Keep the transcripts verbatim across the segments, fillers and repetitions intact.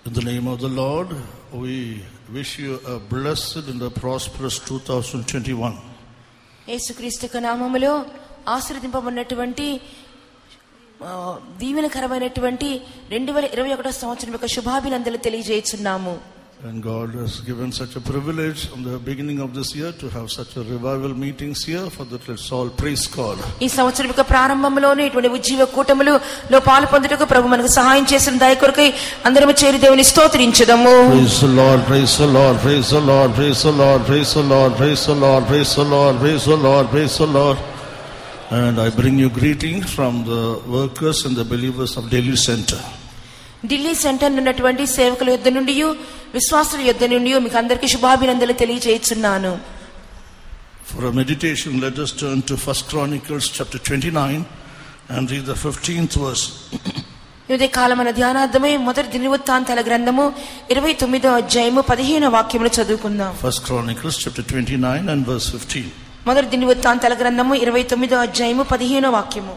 In the name of the Lord, we wish you a blessed and a prosperous two thousand twenty-one. యేసుక్రీస్తు నామములో ఆశీర్వదింపబడినటువంటి దీవెనకరమైనటువంటి రెండు వేల ఇరవై ఒకటో సంవత్సరం యొక్క శుభాభినందనలు తెలియజేస్తున్నాము. And God has given such a privilege on the beginning of this year to have such a revival meetings here. For that, let's all praise God. ఈ సంవత్సరం యొక్క ప్రారంభంలోనే ఇటువంటి ఉజ్జీవ కూటములు లో పాలు పొందుటకు ప్రభు మనకు సహాయం చేసిన దయ కొరకై అందరము చేరి దేవుని స్తుతించుదాము. Praise the Lord, praise the Lord, praise the Lord, praise the Lord, praise the Lord, praise the Lord, praise the Lord, praise the Lord, praise the Lord. And I bring you greetings from the workers and the believers of Delhi Center. Delhi centre ఉన్నటువంటి సేవకుల యొద్ద నుండి విశ్వాసుల యొద్ద నుండి మీకు అందరికీ శుభాభినందనలు తెలియజేస్తున్నాను. For a meditation, let us turn to First Chronicles chapter twenty-nine and read the fifteenth verse. ఇదే కాలమైన ధ్యానార్థమై మొదటి దినవృత్తాంతాల గ్రంథము ఇరవై తొమ్మిదో అధ్యాయము పదిహేనవ వాక్యమును చదువుకుందాం. First Chronicles chapter twenty-nine and verse fifteen. మొదటి దినవృత్తాంతాల గ్రంథము ఇరవై తొమ్మిదో అధ్యాయము పదిహేనవ వాక్యము.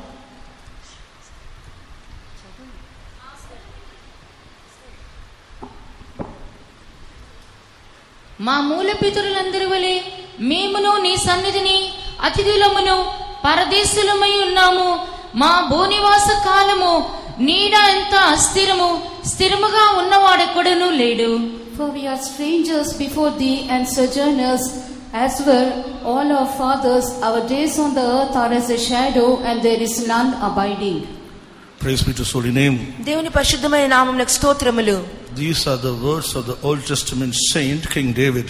మా మూల పితరులందరి వలె మేమును నీ సన్నిధిని అతిథులమును పరదేశులమై ఉన్నాము. మా భూనివాస కాలము నీడ ఎంత అస్థిరము, స్థిరముగా ఉన్నవాడెక్కడనూ లేడు. For we are strangers before thee and sojourners, as were all our fathers. Our days on the earth are as a shadow, and there is none abiding. Praise be to His holy name. దేవుని పరిశుద్ధమైన నామమునకు స్తోత్రములు. These are the words of the Old Testament saint King David.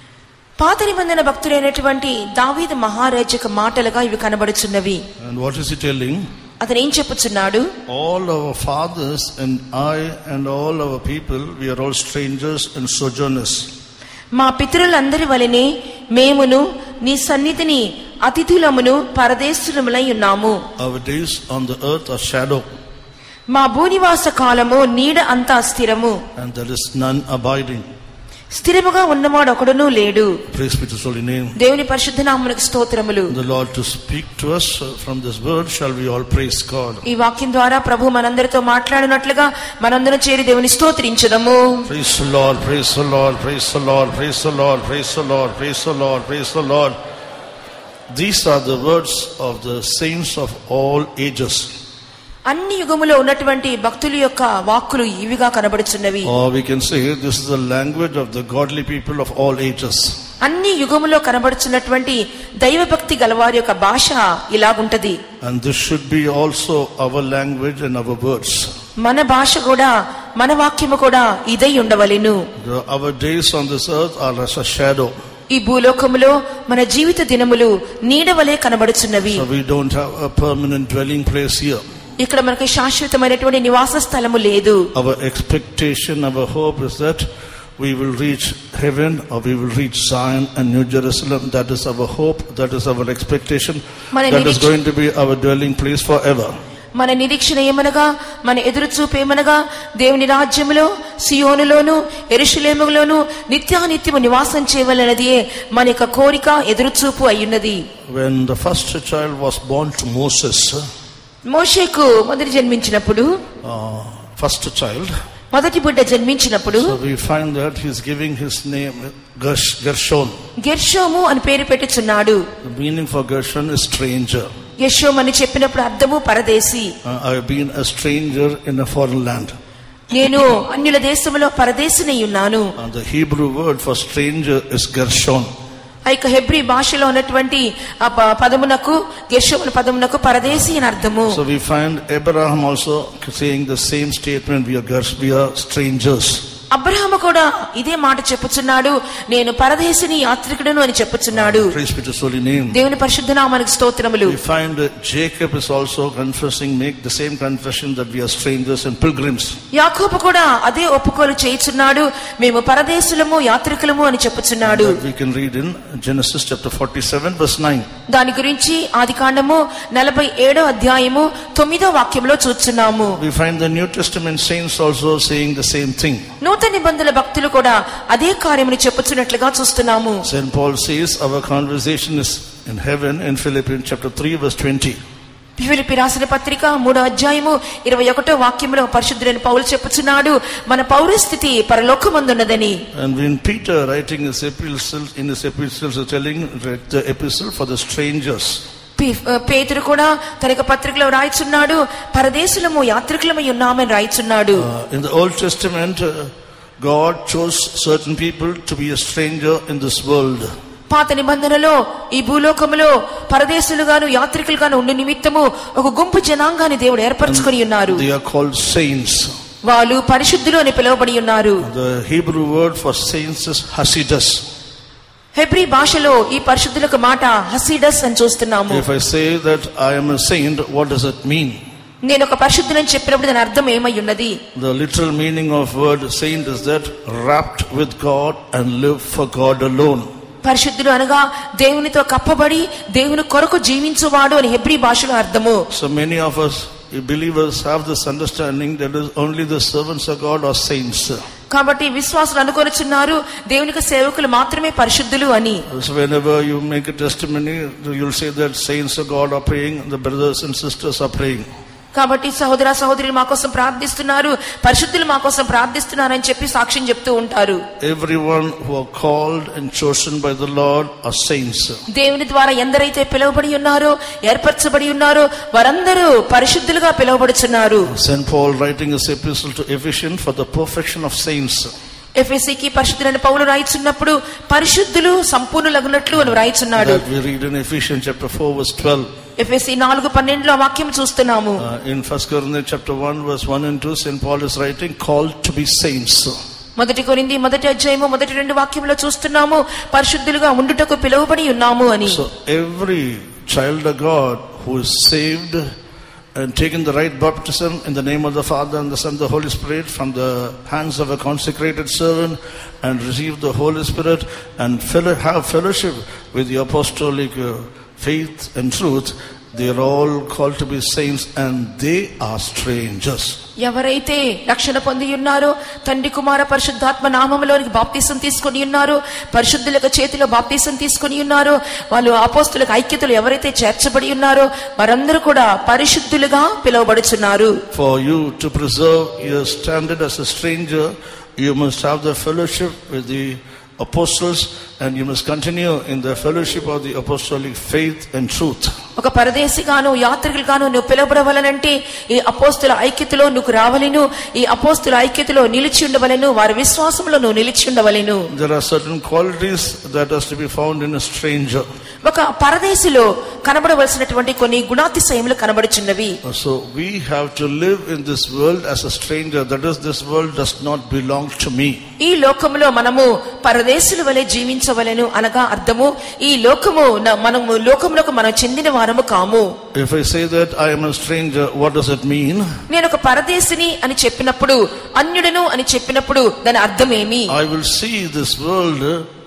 పాత నిబంధన భక్తుడైనటువంటి దావీదు మహారాజు యొక్క మాటలుగా ఇవి కనబడుచున్నవి. And what is he telling? అతను ఏం చెప్పుచున్నాడు? All our fathers and I and all our people, we are all strangers and sojourners. మా పితరులందరి వలెనే మేమును నీ సన్నిధిని అతిథులమును పరదేశులములై ఉన్నాము. Our days on the earth are shadow, మా భూనివాస కాలము నీడ అంత అస్థిరము, and there is none abiding. స్థిరముగా ఉన్నవాడు ఒకడునూ లేడు. Praise be to His holy name. దేవుని పరిశుద్ధ నామమునకు స్తోత్రములు. The Lord to speak to us from this word, shall we all praise God. ఈ వాక్యం ద్వారా ప్రభు మనందరితో మాట్లాడినట్లుగా మనందరం చేరి దేవుని స్తోత్రించుదాము. Praise the Lord, praise the Lord, praise the Lord, praise the Lord, praise the Lord, praise the Lord, praise the Lord. These are the words of the saints of all ages. అన్ని యుగములో ఉన్నటువంటి భక్తుల యొక్క వాక్కులు ఇవిగా కనబడుచున్నవి. Or we can say this is the language of the godly people of all ages. అన్ని యుగములో కనబడుచున్నటువంటి దైవభక్తి గలవారి యొక్క భాష ఇలాగుంటది. And this should be also our language and our words. మన భాష కూడా మన వాక్యము కూడా ఇదై ఉండవలెను. Our days on this earth are as a shadow. ఈ భూలోకములో మన జీవిత దినములు నీడవలే కనబడుచున్నవి. So we don't have a permanent dwelling place here. ఇక్కడ మనకు శాశ్వతమైనటువంటి నివాస స్థలము లేదు. Our expectation, our hope is that we will reach heaven or we will reach Zion and New Jerusalem. That is our hope, that is our expectation. That is going to be our dwelling place forever. మన నిరీక్షణ ఏమనగా, మన ఎదురు చూపు ఏమనగా, దేవుని రాజ్యములో సియోనులోను యెరూషలేములోను నిత్యానిత్యము నివాసం చేయవలెనది మన యొక్క కోరిక, ఎదురు చూపు అయ్యున్నది. When the first child was born to Moses, మోషేకు మొదటి జన్మించినప్పుడు, uh, first child, మొదటి బిడ్డ జన్మించినప్పుడు, so we find that he is giving his name Gersh, Gershon. Gershom అని పేరు పెట్టుచున్నాడు. The meaning for Gershon is stranger. Gershom అని చెప్పినప్పుడు అర్థము పరదేశి. uh, I have been a stranger in a foreign land. నేను అన్యుల దేశములో పరదేశినై ఉన్నాను. And the Hebrew word for stranger is Gershon. ఆ యొక్క హెబ్రీ భాషలో ఉన్నటువంటి ఆ పదమునకు, గెర్షోము పదమునకు పరదేశి అని అర్థము. So we find Abraham also saying the same statement, we are Gersh, we are strangers. Abraham కూడా ఇదే మాట చెప్పుచున్నాడు, నేను పరదేశిని యాత్రికుడను అని చెప్పుచున్నాడు. Praise be to His holy name. దేవుని పరిశుద్ధ నామమునకు స్తోత్రములు. We find that Jacob is also confessing, make the same confession that we are strangers and pilgrims. యాకోబు కూడా అదే ఒప్పుకోలు చేయుచున్నాడు, మేము పరదేశులము యాత్రికులము అని చెప్పుచున్నాడు. We can read in Genesis chapter forty-seven verse nine. దాని గురించి ఆదికాండము నలభై ఏడో అధ్యాయము తొమ్మిదో వాక్యంలో చూస్తున్నాము. We find the New Testament saints also saying the same thing. నూతన నిబంధనల భక్తులు కూడా అదే కార్యమును చెప్పుచున్నట్లుగా చూస్తున్నాము. Saint Paul says our conversation is in heaven in Philippians chapter three verse twenty. Philippi రాసిన పత్రిక మూడో అధ్యాయము ఇరవై ఒకటో వాక్యంలో పరిశుద్ధుడైన పౌలు చెప్పుచున్నాడు, మన పౌరస్థితి పరలోకమందున్నదని. And when Peter writing his epistle, in his epistles telling the epistle for the strangers. పేతురు కూడా తన యొక్క పత్రికలో రాయిచున్నాడు, పరదేశులము యాత్రికులమై ఉన్నామని రాయిచున్నాడు. In the Old Testament, God chose certain people to be a stranger in this world. పాత నిబంధనలో ఈ భూలోకములో పరదేశులుగాను యాత్రికులుగాను ఉండు నిమిత్తము ఒక గుంపు జనాంగాన్ని దేవుడు ఏర్పరచుకొని ఉన్నారు. They are called saints. వాళ్ళు పరిశుద్ధులు అని పిలువబడి ఉన్నారు. The Hebrew word for saints is hasidus. Hebrew భాషలో ఈ పరిశుద్ధులకు మాట హసిడస్ అని చూస్తున్నాము. If I say that I am a saint, what does it mean? నేను ఒక పరిశుద్ధులని చెప్పినప్పుడు దాని అర్థం ఏమై ఉన్నది? The literal meaning of word saint is that wrapped with God and live for God alone. పరిశుద్ధుడు అనగా దేవునితో కప్పబడి దేవుని కొరకు జీవించువాడు అని హెబ్రీ భాషలో అర్థము. So many of us believers have this understanding that is only the servants of God are saints. కాబట్టి విశ్వాసులు అనుకొనుచున్నారు దేవునికి సేవకులు మాత్రమే పరిశుద్ధులు అని. So whenever you make a testimony, you'll say that saints of God are praying, the brothers and sisters are praying. కాబట్టి సహోదర సహోదరులు మా కోసం ప్రార్థిస్తున్నారు, పరిశుద్ధులు మా కోసం ప్రార్థిస్తున్నారు అని చెప్పి సాక్ష్యం చెప్తూ ఉంటారు. Everyone who are called and chosen by the Lord are saints. దేవుని ద్వారా ఎందరైతే పిలువబడి ఉన్నారో ఏర్పరచబడి ఉన్నారో వారందరూ పరిశుద్ధులుగా పిలువబడుచున్నారు. Saint Paul writing his epistle to Ephesians for the perfection of saints. ఎఫెసీకి పరిశుద్ధులైన పౌలు రాయిచున్నప్పుడు పరిశుద్ధులు సంపూర్ణులగునట్లు అని రాయిచున్నాడు. We read in Ephesians chapter four verse twelve. ఎఫెసీ నాలుగు పన్నెండులో వాక్యం చూస్తున్నాము. In First Corinthians chapter one verse one and two, Saint Paul is writing called to be saints. మొదటి కొరింథీ మొదటి అధ్యాయము మొదటి రెండు వాక్యంలో చూస్తున్నాము పరిశుద్ధులుగా ఉండుటకు పిలువబడి ఉన్నాము అని. So every child of God who is saved and taken the right baptism in the name of the Father and the Son and the Holy Spirit from the hands of a consecrated servant and receive the Holy Spirit and have fellowship with the apostolic faith and truth, they are all called to be saints and they are strangers. ఎవరైతే రక్షణ పొంది ఉన్నారో తండ్రి కుమార పరిశుద్ధాత్మ నామములోనికి బాప్తిసం తీసుకొని ఉన్నారో పరిశుద్ధులకు చేతిలో బాప్తిసం తీసుకొని ఉన్నారో వాళ్ళు అపోస్తులకు ఐక్యతలు ఎవరైతే చేర్చబడి ఉన్నారో వారందరూ కూడా పరిశుద్ధులుగా పిలువబడుచున్నారు. For you to preserve your standard as a stranger, you must have the fellowship with the apostles and you must continue in the fellowship of the apostolic faith and truth. ఒక పరదేశిగాను యాత్రికులుగాను నువ్వు పిలువబడవలనంటే ఈ అపోస్తుల ఐక్యతలో నువ్వు రావలెను, ఈ అపోస్తుల ఐక్యతలో నిలిచి ఉండవలెను, వారి విశ్వాసంలో నువ్వు నిలిచి ఉండవలెను. There are certain qualities that has to be found in a stranger. ఒక పరదేశిలో కనబడవలసినటువంటి కొన్ని గుణాతిశయములు కనబడుచున్నవి. So we have to live in this world as a stranger, that is, this world does not belong to me. ఈ లోకములో మనము పరదేశుల వలె జీవించవలెను అనగా అర్థము ఈ లోకము మనము లోకములకు మనం చెందిన వారము కాము. If I say that I am a stranger, what does it mean? నేను ఒక పరదేశిని అని చెప్పినప్పుడు అన్యుడను అని చెప్పినప్పుడు దాని అర్థం ఏమి? I will see this world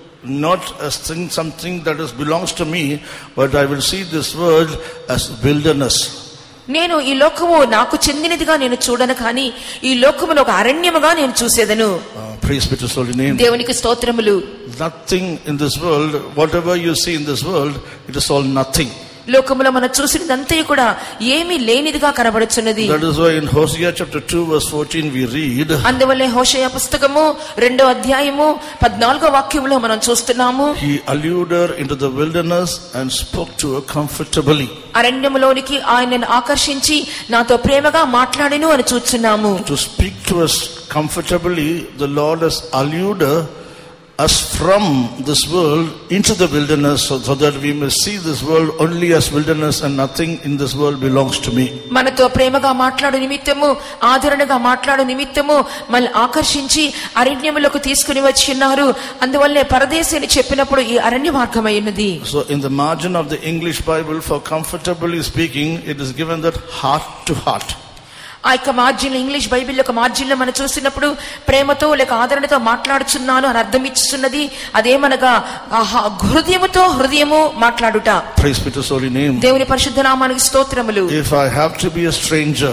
not as thing, something that is belongs to me, but I will see this world as wilderness. నేను ఈ లోకము నాకు చెందినదిగా నేను చూడను కానీ ఈ లోకమును ఒక అరణ్యముగా నేను చూసేదను. Praise be to His holy name. దేవునికి స్తోత్రములు. Nothing in this world, whatever you see in this world, it is all nothing. లోకములో మనం చూసినదంతా కూడా ఏమీ లేనిదిగా కనబడుచున్నది. That is why in Hosea chapter two verse fourteen we read. అందువల్లే హోషేయ పుస్తకము రెండో అధ్యాయము పద్నాలుగో వాక్యములో మనం చూస్తున్నాము. He allured her into the wilderness and spoke to her comfortably. అరణ్యములోనికి ఆయనను ఆకర్షించి నాతో ప్రేమగా మాట్లాడెను అని చూస్తున్నాము. To speak to us comfortably, the Lord has allured her us from this world into the wilderness, so, so that we may see this world only as wilderness and nothing in this world belongs to me. మనతో ప్రేమగా మాట్లాడు నిమిత్తము ఆదరణగా మాట్లాడు నిమిత్తము మనల్ని ఆకర్షించి అరణ్యములకు తీసుకుని వచ్చిన్నారు. అందువల్లే పరదేశి అని చెప్పినప్పుడు ఈ అరణ్య మార్గమై ఉన్నది. So in the margin of the English Bible, for comfortably speaking, it is given that heart to heart. ఆ యొక్క మార్జిన్ ఇంగ్లీష్ బైబిల్ యొక్క మార్జిన్ లో మనం చూసినప్పుడు ప్రేమతో లేక ఆదరణతో మాట్లాడుచున్నాను అని అర్థం ఇచ్చున్నది. అదేమనగా హృదయముతో హృదయము మాట్లాడుట. Praise be to His holy name. దేవుని పరిశుద్ధ నామానికి స్తోత్రములు. If I have to be a stranger,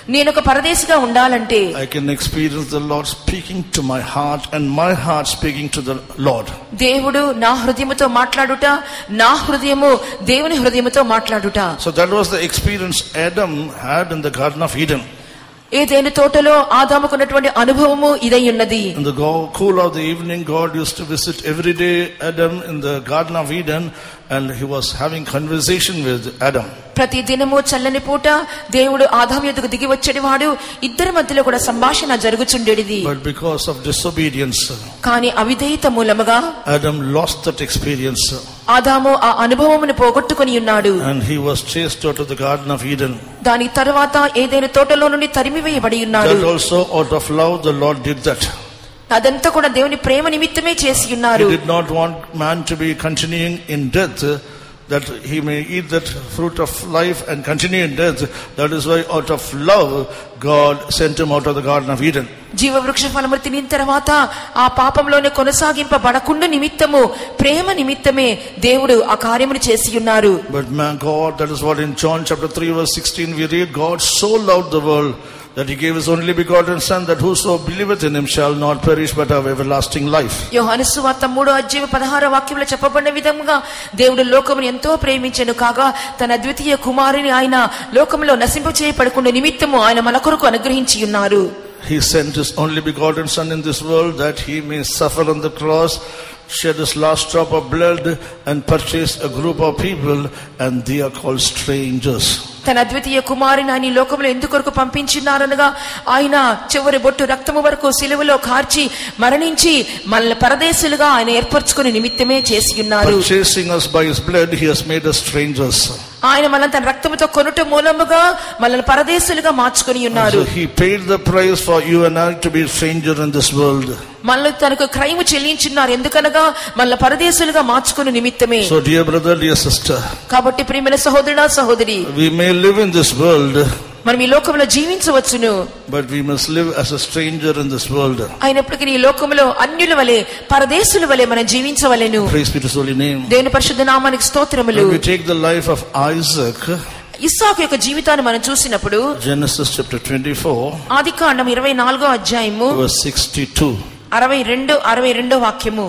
నేను ఒక పరదేశిగా ఉండాలంటే I can experience the Lord speaking to my heart and my heart speaking to the Lord. దేవుడు నా హృదయముతో మాట్లాడుట, నా హృదయము దేవుని హృదయముతో మాట్లాడుట. So that was the experience Adam had in the Garden of Eden. ఏదెను తోటలో ఆదాముకున్నటువంటి అనుభవము ఇదై ఉన్నది. In the cool of the evening, God used to visit every day Adam in the Garden of Eden, and he was having conversation with Adam. ప్రతి దినము చల్లని పూట దేవుడు ఆదాము యొద్దకు దిగి వచ్చేటి వాడు, ఇద్దరి మధ్యలో కూడా సంభాషణ జరుగుచుండేది. But because of disobedience, కానీ అవిధేయత మూలముగా Adam lost that experience. ఆదాము ఆ అనుభవమును పోగొట్టుకొని ఉన్నాడు. And he was chased out of the Garden of Eden. దాని తరువాత ఏదైనా తోటలో నుండి తరిమివేయబడి ఉన్నాడు. That also out of love the Lord did that. అదంతా కూడా దేవుని ప్రేమ నిమిత్తమే చేసి ఉన్నారు. He did not want man to be continuing in death, that he may eat that fruit of life and continue in death. That is why out of love God sent him out of the Garden of Eden. జీవ వృక్ష ఫలము తినిన తర్వాత ఆ పాపంలోనే కొనసాగింపబడకుండా నిమిత్తము ప్రేమ నిమిత్తమే దేవుడు ఆ కార్యమును చేసి ఉన్నారు. But man, God, that is what in John chapter three verse sixteen we read, God so loved the world that he gave his only begotten son, that whoso believeth in him shall not perish but have everlasting life. యోహాను సువార్త మూడో అధ్యాయం పదహారో వాక్యంలో చెప్పబడిన విధంగా దేవుడు లోకమును ఎంతో ప్రేమించెను కాగా తన ద్వితీయ కుమారుని ఆయన లోకములో నశింపచేయబడకుండా నిమిత్తము ఆయన మన కొరకు అనుగ్రహించి ఉన్నారు. He sent his only begotten son in this world that he may suffer on the cross, shed his last drop of blood, and purchase a group of people, and they are called strangers. తన ద్వితీయ కుమారుని ఆయన లోకంలో ఎందుకొరకు పంపించున్నారనగా ఆయన చివరి బొట్టు రక్తము వరకు సిలువలో కార్చి మరణించి మనల్ని పరదేశులుగా ఆయన ఏర్పరచుకుని నిమిత్తమే చేసి ఉన్నారు. Purchasing us by his blood, he has made us strangers. ఆయన మనల్ని తన రక్తముతో కొనుట మూలముగా మనల్ని పరదేశులుగా మార్చుకొని ఉన్నారు. So he paid the price for you and I to be stranger in this world. మనల్ని తనకు క్రయము చెల్లించున్నారు, ఎందుకనగా మనల్ని పరదేశులుగా మార్చుకుని నిమిత్తమే. So dear brother, dear sister, కాబట్టి ప్రియమైన సహోదరుడా సహోదరి, we may live in this world, మనం ఈ లోకంలో జీవించవచ్చును, but we must live as a stranger in this world. అయినప్పటికీ ఈ లోకంలో అన్యుల వలె పరదేశుల వలె మనం జీవించవలెను. Praise be to his holy name. దేవుని పరిశుద్ధ నామానికి స్తోత్రములు. When we take the life of Isaac, ఇస్సాకు యొక్క జీవితాన్ని మనం చూసినప్పుడు Genesis chapter twenty-four ఆదికాండం ఇరవై నాలుగో అధ్యాయము verse sixty-two, అరవై రెండు అరవై రెండో వాక్యము.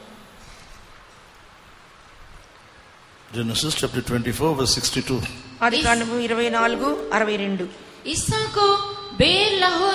Genesis chapter twenty-four verse sixty-two. ఆదికాండము ఇరవై నాలుగు అరవై రెండు. ఇస్సాకు బేర్ లహో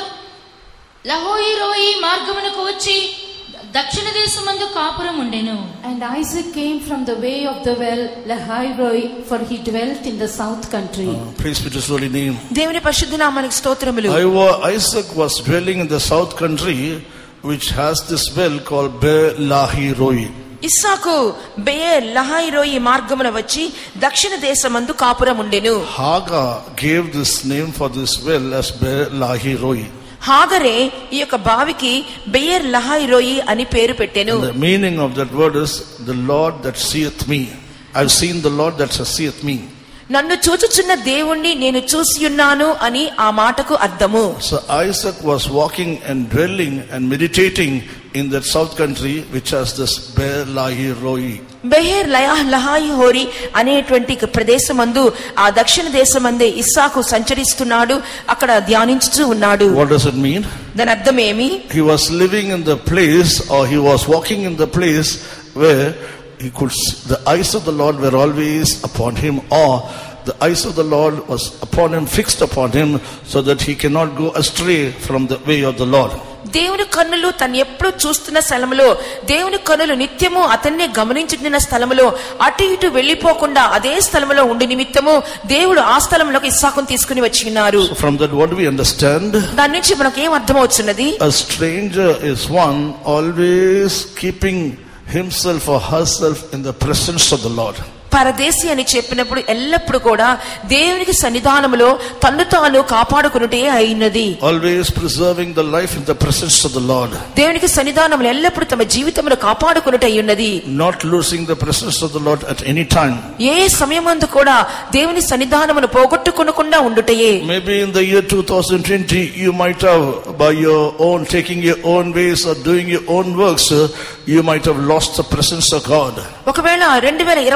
లహోయిరోయి మార్గమునకు వచ్చి దక్షిణ దేశమందు కాపురం ఉండెను. And Isaac came from the way of the well Lahairoi, for he dwelt in the south country. Uh, praise be to his holy name. దేవుని పరిశుద్ధ నామానికి స్తోత్రములు. Isaac was dwelling in the south country, which has this well called Be-lahai-roi. Isaac Beer Lahai Roi మార్గమున వచ్చి దక్షిణ దేశమందు కాపురం ఉండెను. Hagar gave this name for this well as Be-lahai-roi. హాగరే ఈ యొక్క బావికి బెయర్ లహాయిరోయి అని పేరు పెట్టెను. The meaning of that word is the Lord that seeth me. I've seen the Lord that seeth me. నన్ను చూచుచున్న దేవుణ్ణి నేను చూసి ఉన్నాను అని ఆ మాటకు అర్థము. So Isaac was walking and dwelling and meditating in that south country which has this Be-lahai-roi. బెహెర్ లహాయి హోరి అనేటువంటి ప్రదేశమందు ఆ దక్షిణ దేశమందే ఇస్సాకు సంచరిస్తున్నాడు, అక్కడ ధ్యానించుతూ ఉన్నాడు. What does it mean? దాని అర్థం ఏమి? He was living in the place, or he was walking in the place where he could see, the eyes of the Lord were always upon him, or the eyes of the Lord was upon him, fixed upon him, so that he cannot go astray from the way of the Lord. దేవుని కన్నులు తను ఎప్పుడు చూస్తున్న స్థలములో, దేవుని కన్నులు నిత్యము అతన్నే గమనించుతున్న స్థలములో అటు ఇటు వెళ్లిపోకుండా అదే స్థలములో ఉండి నిమిత్తము దేవుడు ఆ స్థలంలోకి ఇస్సాకును తీసుకుని వచ్చి ఉన్నారు. So from that what do we understand? దాని నుంచి మనకు ఏం అర్థమవుతున్నది? A stranger is one always keeping himself or herself in the presence of the Lord. పరదేశి అని చెప్పినప్పుడు ఎల్లప్పుడు కూడా దేవునికి సన్నిధానములో తన్ను తాను కాపాడుకునుటే అయినది. Always preserving the life in the presence of the Lord. దేవునికి సన్నిధానములో ఎల్లప్పుడు తమ జీవితమును కాపాడుకునుట అయ్యున్నది. Not losing the presence of the Lord at any time. ఏ సమయమందు కూడా దేవుని సన్నిధానమును పోగొట్టుకొనకుండా ఉండుటయే. Maybe in the year two thousand twenty you might have, by your own taking your own ways or doing your own works, you might have lost the presence of God. ఒకవేళ రెండు వేల ఇరవై సంవత్సరం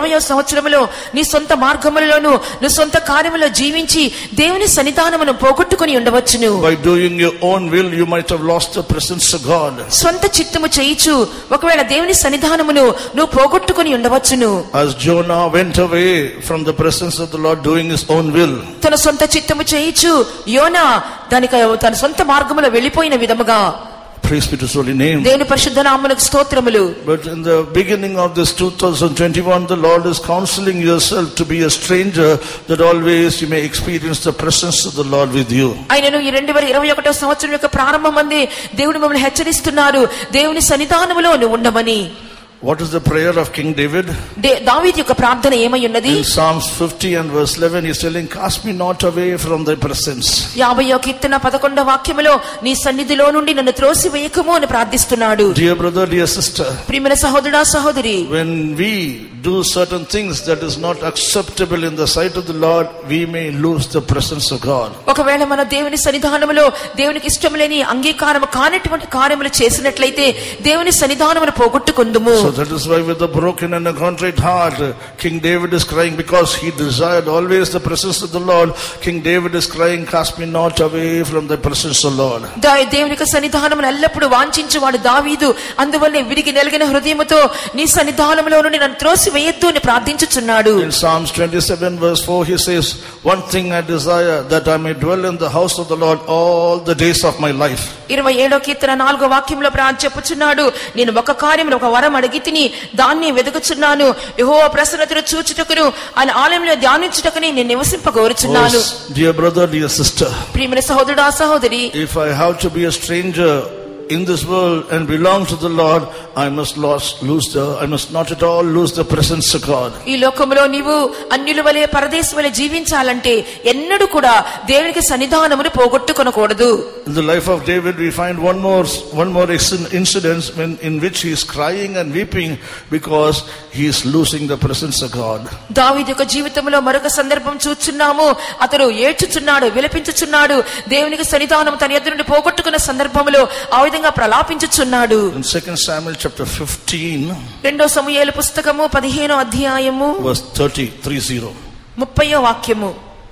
సంవత్సరములో నీ సొంత మార్గములలోను నువ్వు సొంత కార్యములో జీవించి దేవుని సన్నిధానమును పోగొట్టుకుని ఉండవచ్చును. By doing your own will, you might have lost the presence of God. స్వంత చిత్తము చేయిచు ఒకవేళ దేవుని సన్నిధానమును నువ్వు పోగొట్టుకుని ఉండవచ్చును. As Jonah went away from the presence of the Lord doing his own will, తన సొంత చిత్తము చేయిచు యోనా దానికి తన సొంత మార్గములో వెళ్ళిపోయిన విధముగా. praise be to his holy name. దేవుని పరిశుద్ధ నామమునకు స్తోత్రములు. But in the beginning of this two thousand twenty-one, the Lord is counseling yourself to be a stranger, that always you may experience the presence of the Lord with you. అయినను ఈ రెండు వేల ఇరవై ఒకటో సంవత్సరం యొక్క ప్రారంభమందే దేవుడు మమ్మల్ని హెచ్చరిస్తున్నారు, దేవుని సన్నిధానములో నువ్వు ఉండమని. What is the prayer of King David? దావీదు యొక్క ప్రార్థన ఏమై ఉన్నది? In Psalms fifty and verse eleven, he is telling, cast me not away from thy presence. యాభైవ కీర్తన పదకొండవ వాక్యములో నీ సన్నిధిలో నుండి నన్ను త్రోసివేయకుము అని ప్రార్థిస్తున్నాడు. Dear brother, dear sister, ప్రియమైన సహోదరుడా సహోదరి, when we do certain things that is not acceptable in the sight of the Lord, we may lose the presence of God. ఒకవేళ మన దేవుని సన్నిధానములో దేవునికి ఇష్టం లేని అంగీకారము కానటువంటి కార్యములు చేసినట్లయితే దేవుని సన్నిధానమును పోగొట్టుకుందుము. So that is why with a broken and a contrite heart, King David is crying, because he desired always the presence of the Lord. King David is crying, cast me not away from the presence of the Lord. దేవుని యొక్క సన్నిధానమును ఎల్లప్పుడూ వాంఛించువాడు దావీదు. అందువల్లే విరిగి నలిగిన హృదయముతో నీ సన్నిధానములో నుండి నన్ను త్రోసివేయొద్దు అని ప్రార్థించుచున్నాడు. In Psalms twenty-seven verse four, he says, one thing I desire, that I may dwell in the house of the Lord all the days of my life. ఇరవై ఏడో కీర్తన నాలుగో వాక్యంలో ప్రార్థన చెప్పుచున్నాడు, నేను ఒక కార్యమును ఒక వరం అడిగితిని, దాన్ని వెదుకుచున్నాను, యెహోవా ప్రసన్నతను చూచుటకును ఆయన ఆలయంలో ధ్యానించుటకుని నేను నివసింపగోరుచున్నాను. Dear brother, dear sister, ప్రియమైన సహోదరుడా సహోదరి, if I have to be a stranger in this world and belong to the Lord, I must lose the I must not at all lose the presence of God. ఈ లోకములో నీవు అన్యుల వలె పరదేశి వలె జీవించాలంటే ఎన్నడూ కూడా దేవునికి సన్నిధానమును పోగొట్టుకొనకూడదు. In the life of David, we find one more one more incident when in which he is crying and weeping because he is losing the presence of God. దావీదు యొక్క జీవితంలో మరొక సందర్భం చూస్తున్నాము. అతడు ఏడ్చుచున్నాడు, విలపించుచున్నాడు, దేవునికి సన్నిధానం తన ఎదురు నుండి పోగొట్టుకున్న సందర్భంలో ఆ విధంగా ప్రలాపించుచున్నాడు. In Second Samuel chapter fifteen, రెండో సమూయేలు పుస్తకము పదిహేనో అధ్యాయము verse thirty, thirty, ముప్పైవ వాక్యము.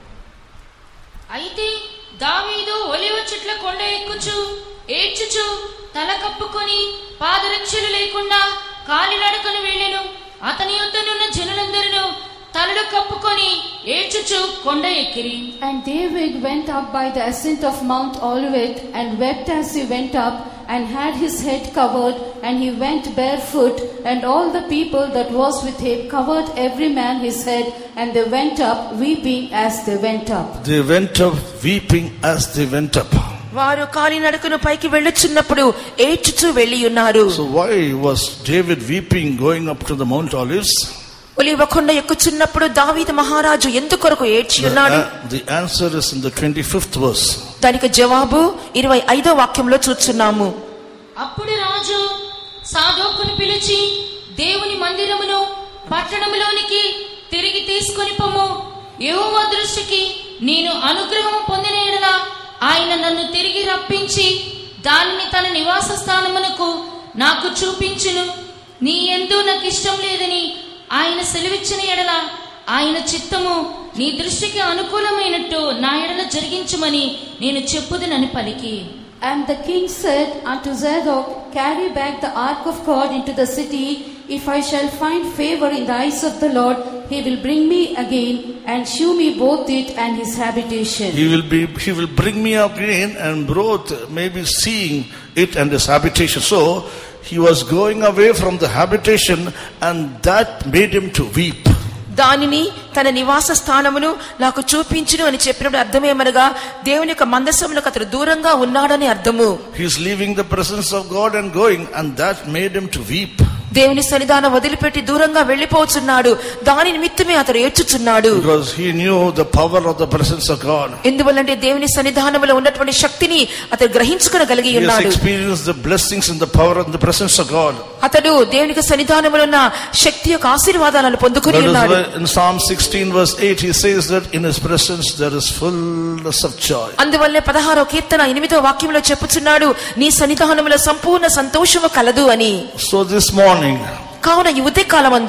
అయితే దావీదు ఒలివ చెట్ల కొండ ఎక్కుచు ఏడ్చుచు తల కప్పుకొని పాదరక్షలు లేకుండా కాలినడకను వెళ్ళెను. అతని యొద్దనున్న జనులందరూ తలలు కప్పుకొని ఏడ్చుచు కొండ ఎక్కిరి. And David went up by the ascent of Mount Olivet and wept as he went up, and had his head covered, and he went barefoot, and all the people that was with him covered every man his head, and they went up weeping as they went up. They went up weeping as they went up. వారు కాలినడకను పైకి వెళ్ళుచున్నప్పుడు ఏడ్చుచు వెళ్ళి ఉన్నారు. So why was David weeping going up to the Mount Olives? ఒలీవ కొండ ఎక్కుచున్నప్పుడు దావీదు మహారాజు ఎందుకొరకు ఏడ్చి ఉన్నాడు? The answer is in the twenty-fifth verse. దానికి జవాబు ఇరవై ఐదో వాక్యంలో చూస్తున్నాము. అప్పుడు రాజు సాదోకును పిలిచి, దేవుని మందిరమును పట్టణములోనికి తిరిగి తీసుకొని పొమ్ము. యెహోవా దృష్టికి నేను అనుగ్రహము పొందిన యెడల ఆయన నన్ను తిరిగి రప్పించి దానిని తన నివాస స్థానమునకు నాకు చూపించును. నీ యందు నాకు ఇష్టం లేదని ఆయన సెలవిచ్చిన ఎడల ఆయన చిత్తము నీ దృష్టికి అనుకూలమైనట్టు నా ఎడల జరిగించుమని నేను చెప్పుదునని పలికి. And the king said unto Zadok, carry back the ark of God into the city. If I shall find favor in the eyes of the Lord, he will bring me again and shew me both it and his habitation. He will be he will bring me again and both maybe seeing it and his habitation. So he was going away from the habitation, and that made him to weep. దానిని తన నివాస స్థానమును నాకు చూపించును అని చెప్పినప్పుడు అర్థమేమనగా దేవుని యొక్క మందసములకు అతడు దూరంగా ఉన్నాడని అర్థము. He is leaving the presence of God and going, and that made him to weep. దేవుని సన్నిధానం వదిలిపెట్టి దూరంగా వెళ్ళిపోతున్నాడు. దాని నిమిత్తమే అతడు ఏడ్చుచున్నాడు. Because he knew the power of the presence of God. ఎందువల్లంటే దేవుని సన్నిధానంలో ఉన్నటువంటి శక్తిని అతడు గ్రహించుకోగలిగి ఉన్నాడు. He has experienced the blessings and the power and the presence of God. అతడు దేవుని సన్నిధానంలో ఉన్న శక్తి యొక్క ఆశీర్వాదాలను పొందుకొని ఉన్నాడు. In Psalm sixteen verse eight, he says that in his presence there is fullness of joy. అందువల్లే పదహారో కీర్తన ఎనిమిదో వాక్యంలో చెప్పుచున్నాడు, నీ సన్నిధానంలో సంపూర్ణ సంతోషము కలదు అని. So this morning, కావున ఈ ఉదయ కాలమందు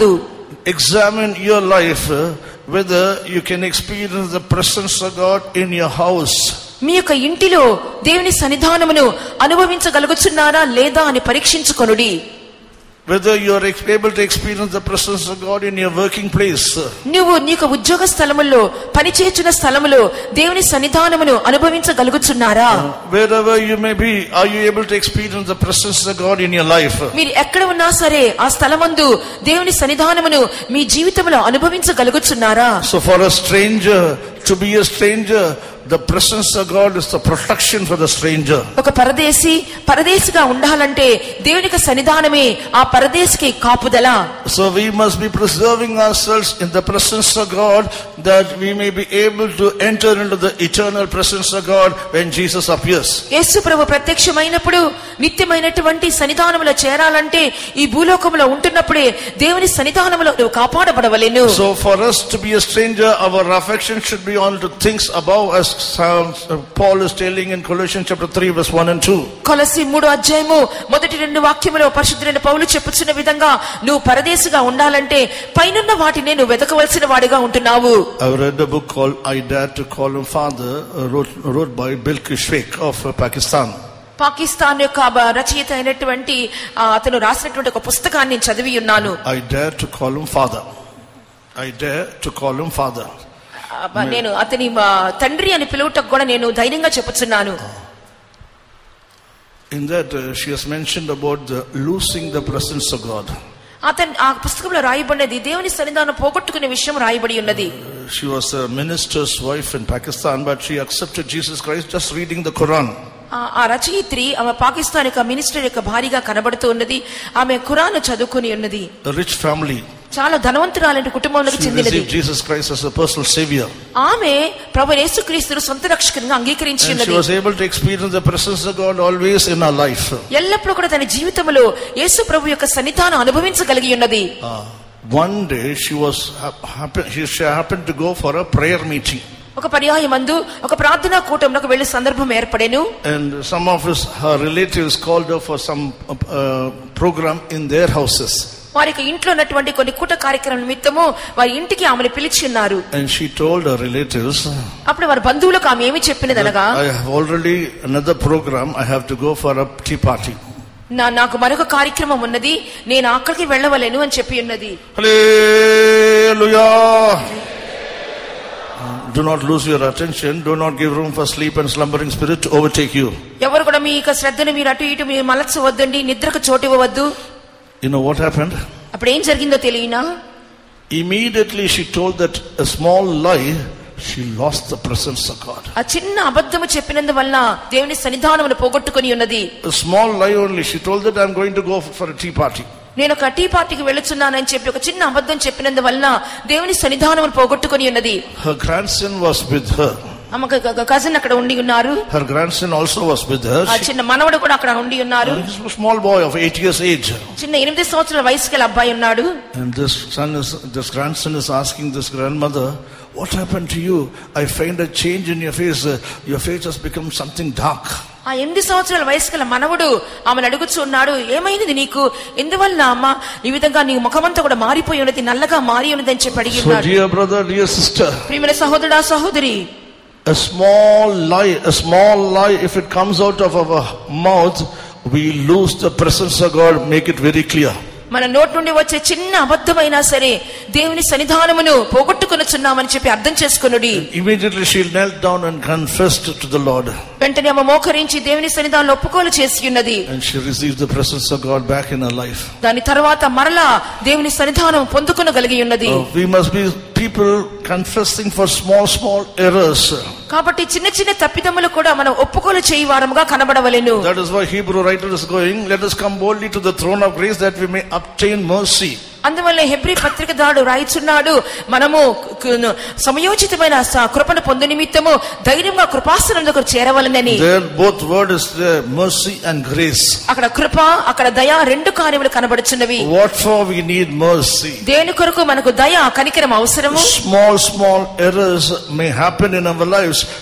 examine your life uh, whether you can experience the presence of God in your house. మీ యొక్క ఇంటిలో దేవుని సన్నిధానమును అనుభవించగలుగుచున్నారా లేదా అని పరీక్షించుకొనుడి. Whether you are able to experience the presence of God in your working place. నువ్వు నీకు ఉద్యోగ స్థలములో పనిచేయుచున్న స్థలములో దేవుని సన్నిధానమును అనుభవించగలుగుచున్నారా? Wherever you may be, are you able to experience the presence of God in your life? మీరు ఎక్కడ ఉన్నా సరే ఆ స్థలమందు దేవుని సన్నిధానమును మీ జీవితంలో అనుభవించగలుగుచున్నారా? So for a stranger to be a stranger, the presence of God is the protection for the stranger. ఒక పరదేశి పరదేశిగా ఉండాలంటే దేవుని యొక్క సన్నిధానమే ఆ పరదేశికి కాపుదల. So we must be preserving ourselves in the presence of God, that we may be able to enter into the eternal presence of God when Jesus appears. యేసు ప్రభు ప్రత్యక్షమైనప్పుడు నిత్యమైనటువంటి సన్నిధానములో చేరాలంటే ఈ భూలోకములో ఉంటున్నప్పుడే దేవుని సన్నిధానములో నువ్వు కాపాడబడవలెను. So for us to be a stranger, our affection should be on to things above, as Paul is telling in Colossians chapter three verse one and two. కొలస్సీ మూడో అధ్యాయము మొదటి రెండు వాక్యములో పరిశుద్ధుడైన పౌలు చెప్పుచున్న విధంగా నువ్వు పరదేశిగా ఉండాలంటే పైనున్న వాటిని నువ్వు వెతకవలసిన వాడిగా ఉంటున్నావు. I read a book called I Dare to Call Him Father, wrote, wrote by Bilkis Sheikh of Pakistan. Pakistan యొక్క రచయిత అయినటువంటి అతను రాసినటువంటి ఒక పుస్తకాన్ని చదివి ఉన్నాను. I dare to call him father. I dare to call him father. నేను అతని తండ్రి అని పిలువటకు కూడా నేను ధైర్యంగా చెప్పుచున్నాను. In that uh, she has mentioned about the losing the presence of God. అతను ఆ పుస్తకంలో రాయబడినది దేవుని సన్నిధానం పోగొట్టుకునే విషయం రాయబడి ఉన్నది. She was a minister's wife in Pakistan, but she accepted Jesus Christ just reading the Quran. ఆ రచయిత్రి ఆమె పాకిస్తాన్ యొక్క మినిస్టర్ యొక్క భార్యగా కనబడుతూ ఉన్నది. ఆమె ఖురాన్ చదువుకుని ఉన్నది. A rich family. చాలా ధనవంతురాలైన కుటుంబంలోకి చెందినది. Jesus Christ as a personal savior. ఆమె ప్రభు యేసుక్రీస్తును సొంత రక్షకునిగా అంగీకరించి ఉన్నది. She was able to experience the presence of God always in her life. ఎల్లప్పుడూ కూడా తన జీవితంలో యేసు ప్రభు యొక్క సన్నిధానం అనుభవించగలిగి ఉన్నది. One day she was she happened to go for a prayer meeting. ఒక పర్యాయమందు ఒక ప్రార్థనా కూటంలోకి వెళ్లే సందర్భం ఏర్పడెను. And some of his her relatives called her for some uh, program in their houses. వారికి ఇంట్లో ఉన్నటువంటి కొన్ని కూట కార్యక్రమం నిమిత్తము వారి ఇంటికి ఆమెను పిలిచి ఉన్నారు. And she told her relatives, అప్పుడు వారి బంధువులకు ఆమె ఏమి చెప్పినదనగా, I have already another program, I have to go for a tea party. నా నాకు మరొక కార్యక్రమం ఉన్నది, నేను అక్కడికి వెళ్ళవలేను అని చెప్పి ఉన్నది. హల్లెలూయా. Do not lose your attention. Do not give room for sleep and slumbering spirit to overtake you. ఎవరు కూడా మీ యొక్క శ్రద్ధను మీరు అటు ఇటు మీరు మలచవద్దండి, నిద్రకు చోటు ఇవ్వవద్దు. You know what happened? అప్పుడు ఏం జరిగిందో తెలియనా? Immediately she told that a small lie, she lost the presence of God. ఆ చిన్న అబద్ధము చెప్పినందువల్ల దేవుని సన్నిధానమును పోగొట్టుకొని ఉన్నది. A small lie only. She told that I am going to go for a tea party. నేను ఒక టీ పార్టీకి వెళుతున్నానని చెప్పి ఒక చిన్న అబద్ధం చెప్పినందువల్ల దేవుని సన్నిధానమును పోగొట్టుకొని ఉన్నది. Her grandson was with her. ఆమె కజిన్ అక్కడ ఉండి ఉన్నారు. Her grandson also was with her. ఆ చిన్న మనవడు కూడా అక్కడ ఉండి ఉన్నారు. He was a small boy of eight years age. చిన్న ఎనిమిది సంవత్సరాల వయసు గల అబ్బాయి ఉన్నాడు. And this son is this grandson is asking this grandmother, what happened to you? I find a change in your face. Your face has become something dark. ఆ ఎనిమిది సంవత్సరాల వయసు గల మనవడు ఆమెను అడుగుచున్నాడు, ఏమైంది నీకు, ఎందువల్ల అమ్మ ఈ విధంగా నీ ముఖమంతా కూడా మారిపోయి ఉన్నది, నల్లగా మారి ఉన్నది అని చెప్పి అడిగినాడు. So dear brother, dear sister, ప్రియమైన సహోదరుడా సహోదరి, a small lie, a small lie, if it comes out of our mouth, we lose the presence of God. Make it very clear. మన నోటి నుండి వచ్చే చిన్న అబద్ధమైనా సరే దేవుని సన్నిధానమును పోగొట్టుకొనుచున్నామని చెప్పి అర్థం చేసుకొనుడి. Immediately she knelt down and confessed to the Lord. వెంటనే ఆమె మోకరించి దేవుని సన్నిధానంలో ఒప్పుకోలు చేసి ఉన్నది. And she received the presence of God back in her life. దాని తర్వాత మరలా దేవుని సన్నిధానం పొందుకొనగలిగి ఉన్నది. Uh, we must be people confessing for small small errors. కాబట్టి చిన్న చిన్న తప్పిదములు కూడా మనం ఒప్పుకోలు చేయి వారముగా కనబడవలెను. That is why Hebrew writer is going, let us come boldly to the throne of grace that we may obtain mercy. అందువల్ల హెబ్రీ పత్రికదారుడు రాయిచున్నాడు, మనము సమయోచితమైన కృపను పొందు నిమిత్తము ధైర్యంగా కృపాసనం దగ్గర చేరవలనని. There both word is there, mercy and grace. అక్కడ కృప అక్కడ దయ రెండు కార్యములు కనబడుచున్నవి. What for we need mercy? దేని కొరకు మనకు దయ కనికరం అవసరము. Small small errors may happen in our lives,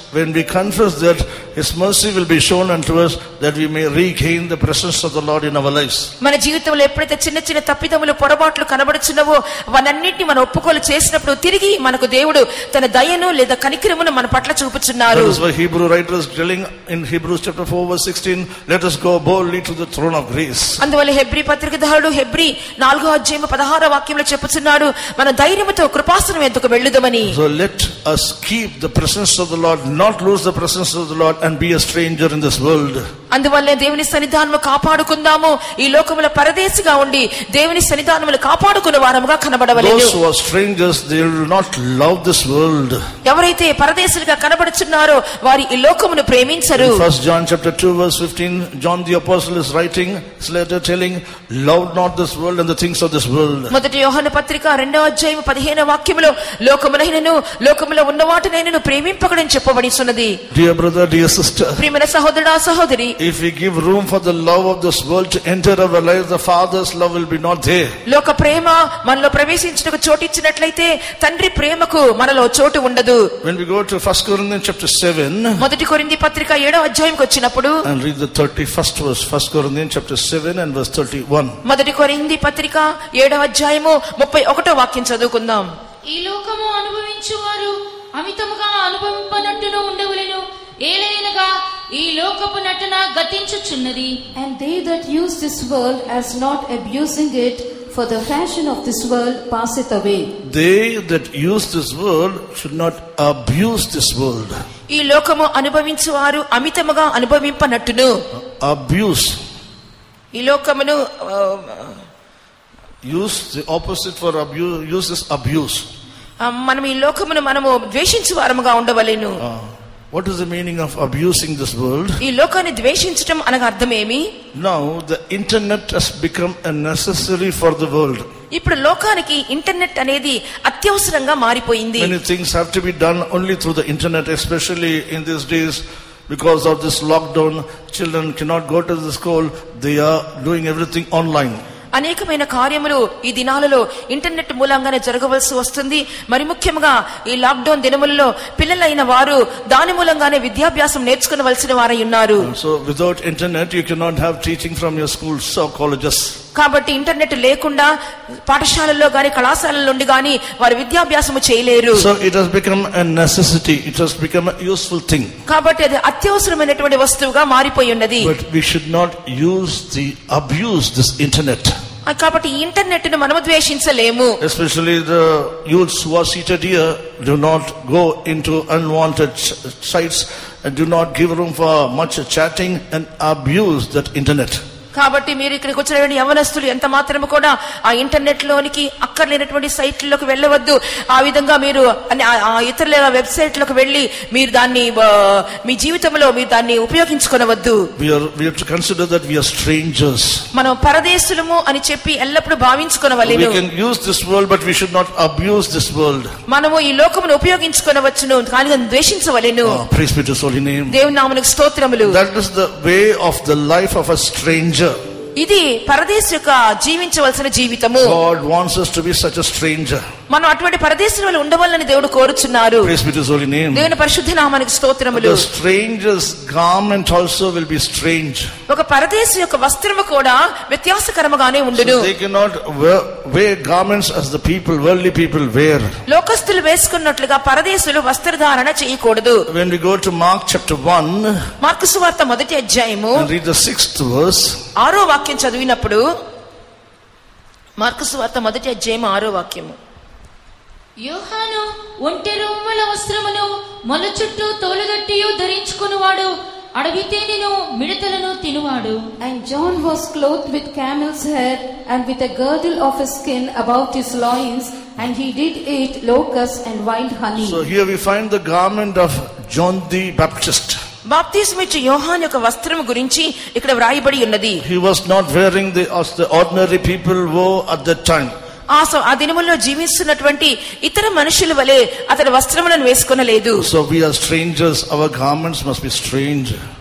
when we confess that, His mercy will be shown unto us, that we may regain the presence of the Lord in our lives. మన జీవితంలో ఎప్పుడైతే చిన్న చిన్న తప్పిదములు పొరపాట్లు కనబడుచున్నవో వానన్నిటిని మనం ఒప్పుకోలు చేసినప్పుడు తిరిగి మనకు దేవుడు తన దయను లేదా కనికరమును మన పట్ల చూపుచున్నారు. That is why Hebrew writers telling in Hebrews chapter four verse sixteen, let us go boldly to the throne of grace. అందువల్ల హెబ్రీ పత్రికదారుడు హెబ్రీ నాలుగో అధ్యాయం పదహారో వాక్యంలో చెప్పుచున్నాడు, మన ధైర్యముతో కృపాసనం ఎద్దుకు వెళ్ళుదమని. So let us keep the presence of the Lord, not lose the presence of the Lord and be a stranger in this world. అందువల్ల దేవుని సన్నిధానము కాపాడుకుందాము, ఈ లోకములో పరదేశిగా ఉండి దేవుని సన్నిధానమును కాపాడుకున్న వారముగా కనబడవలెను. Those who are strangers, they will not love this world. ఎవరైతే పరదేశులుగా కనబడుచున్నారో వారి ఈ లోకమును ప్రేమించరు. In First John chapter two verse fifteen, John the apostle is writing his letter telling, love not this world and the things of this world. మొదటి యోహాను పత్రిక రెండవ అధ్యాయం పదిహేనవ వాక్యములో లోకమునైనను లోకములో ఉన్న వాటినైనను ప్రేమింపకడని చెప్పబడిచున్నది. Dear brother, dear sister, ప్రియమైన సహోదరుడా సహోదరి, if we give room for the love of this world to enter our lives, the Father's love will be not there. లోక ప్రేమ మనలో ప్రవేశించుటకు చోటు ఇచ్చినట్లయితే తండ్రి ప్రేమకు మనలో చోటు ఉండదు. When we go to First Corinthians chapter seven, మొదటి కొరింథీ పత్రిక ఏడవ అధ్యాయంకి వచ్చినప్పుడు and read the thirty-first verse, First Corinthians chapter seven and verse thirty-one. మొదటి కొరింథీ పత్రిక ఏడవ అధ్యాయము ముప్పై ఒకటో వాక్యం చదువుకుందాం. ఈ లోకము అనుభవించువారు అమితముగా అనుభవింపనట్టును ఉండవలెను, ఏలైనగా ఈ లోకపు నటన గతించుచున్నది. And they that use this world as not abusing it, for the fashion of this world passeth away. They that use this world should not abuse this world. ఈ లోకము అనుభవించువారు అమితముగా అనుభవింపనట్టును. Abuse. ఈ లోకమును Use, the opposite for abuse, use is abuse. మనం ఈ లోకమును మనము ద్వేషించు వారముగా ఉండవలెను. Uh, what is the meaning of abusing this world? ఈ లోకాన్ని ద్వేషించడం అనగా అర్థమేమి? Now the internet has become a necessary for the world. ఇప్పుడు లోకానికి ఇంటర్నెట్ అనేది అత్యవసరంగా మారిపోయింది. Many things have to be done only through the internet, especially in these days. Because of this lockdown, children cannot go to the school. They are doing everything online. అనేకమైన కార్యములు ఈ దినాలలో internet మూలంగానే జరగవలసి వస్తుంది. మరి ముఖ్యంగా ఈ లాక్డౌన్ దినములలో పిల్లలైన వారు దాని మూలంగానే విద్యాభ్యాసం నేర్చుకునవలసిన వారై ఉన్నారు. So without internet you cannot have teaching from your schools or colleges. కాబట్టి ఇంటర్నెట్ లేకుండా పాఠశాలల్లో గాని కళాశాలల నుండి గాని వారు విద్యాభ్యాసము చేయలేరు. So it has become a necessity, it has become a useful thing. కాబట్టి అది అత్యవసరమైనటువంటి వస్తువుగా మారిపోయి ఉన్నది. But we should not use the abuse this internet. కాబట్టి ఇంటర్నెట్ ను మనము ద్వేషించలేము. Especially the youths who are seated here, do not go into unwanted sites and do not give room for much chatting and abuse that internet. కాబట్టి మీరు ఇక్కడికి వచ్చినటువంటి యవనస్తులు ఎంత మాత్రము కూడా ఆ ఇంటర్నెట్ లోనికి అక్కర్లేనటువంటి సైట్లలోకి వెళ్ళవద్దు. ఆ విధంగా మీరు ఇతరుల వెబ్సైట్లకు వెళ్ళి మీరు దాన్ని మీ జీవితంలో మీరు దాన్ని ఉపయోగించుకోవద్దు. We are we have to consider that we are strangers. మనం పరదేశులము అని చెప్పి ఎల్లప్పుడూ భావించుకోవలెను. We can use this world but we should not abuse this world. మనము ఈ లోకమును ఉపయోగించుకోవచ్చును కానీ దాన్ని ద్వేషించవలెను. Oh, praise be to His holy name. దేవుని నామమునకు స్తోత్రములు. That is the way of the life of a stranger. ఇది పరదేశి యొక్క జీవించవలసిన జీవితము. God wants us to be such a stranger. మనం అటువంటి పరదేశంలో ఉండవాలని దేవుడు కోరుచున్నారు. Praise be to His holy name. దేవుని పరిశుద్ధ నామానికి స్తోత్రములు. The stranger's garment also will be strange. ఒక పరదేశి యొక్క వస్త్రము కూడా వ్యత్యాసకరముగానే ఉండును. So they cannot wear, wear garments as the people, worldly people wear. లోకస్తులు వేసుకున్నట్లుగా పరదేశులు వస్త్రధారణ చేయకూడదు. When we go to Mark chapter one, Mark సువార్త మొదటి అధ్యాయము and read the sixth verse, ఆరో వాక్యం చదివినప్పుడు, మార్కు సువార్త మొదటి అధ్యాయం ఆరో వాక్యము. యోహాను ఒంటె రొమ్ముల వస్త్రమును మొల చుట్టూ తోలుగట్టియు ధరించుకునివాడు, అడవి తేనెను మిడతలను తినువాడు. And John was clothed with camel's hair and with a girdle of a skin about his loins, and he did eat locusts and wild honey. So here we find the garment of John the Baptist. బాప్తిస్మిచ్చు యోహాను యొక్క వస్త్రం గురించి ఇక్కడ వ్రాయబడి ఉన్నది. He was not wearing the as the ordinary people wore at that time. ఆ దినముల్లో జీవిస్తున్నటువంటి ఇతర మనుషుల వలె అతని వస్త్రములను వేసుకొనలేదు. So we are strangers, our garments must be strange.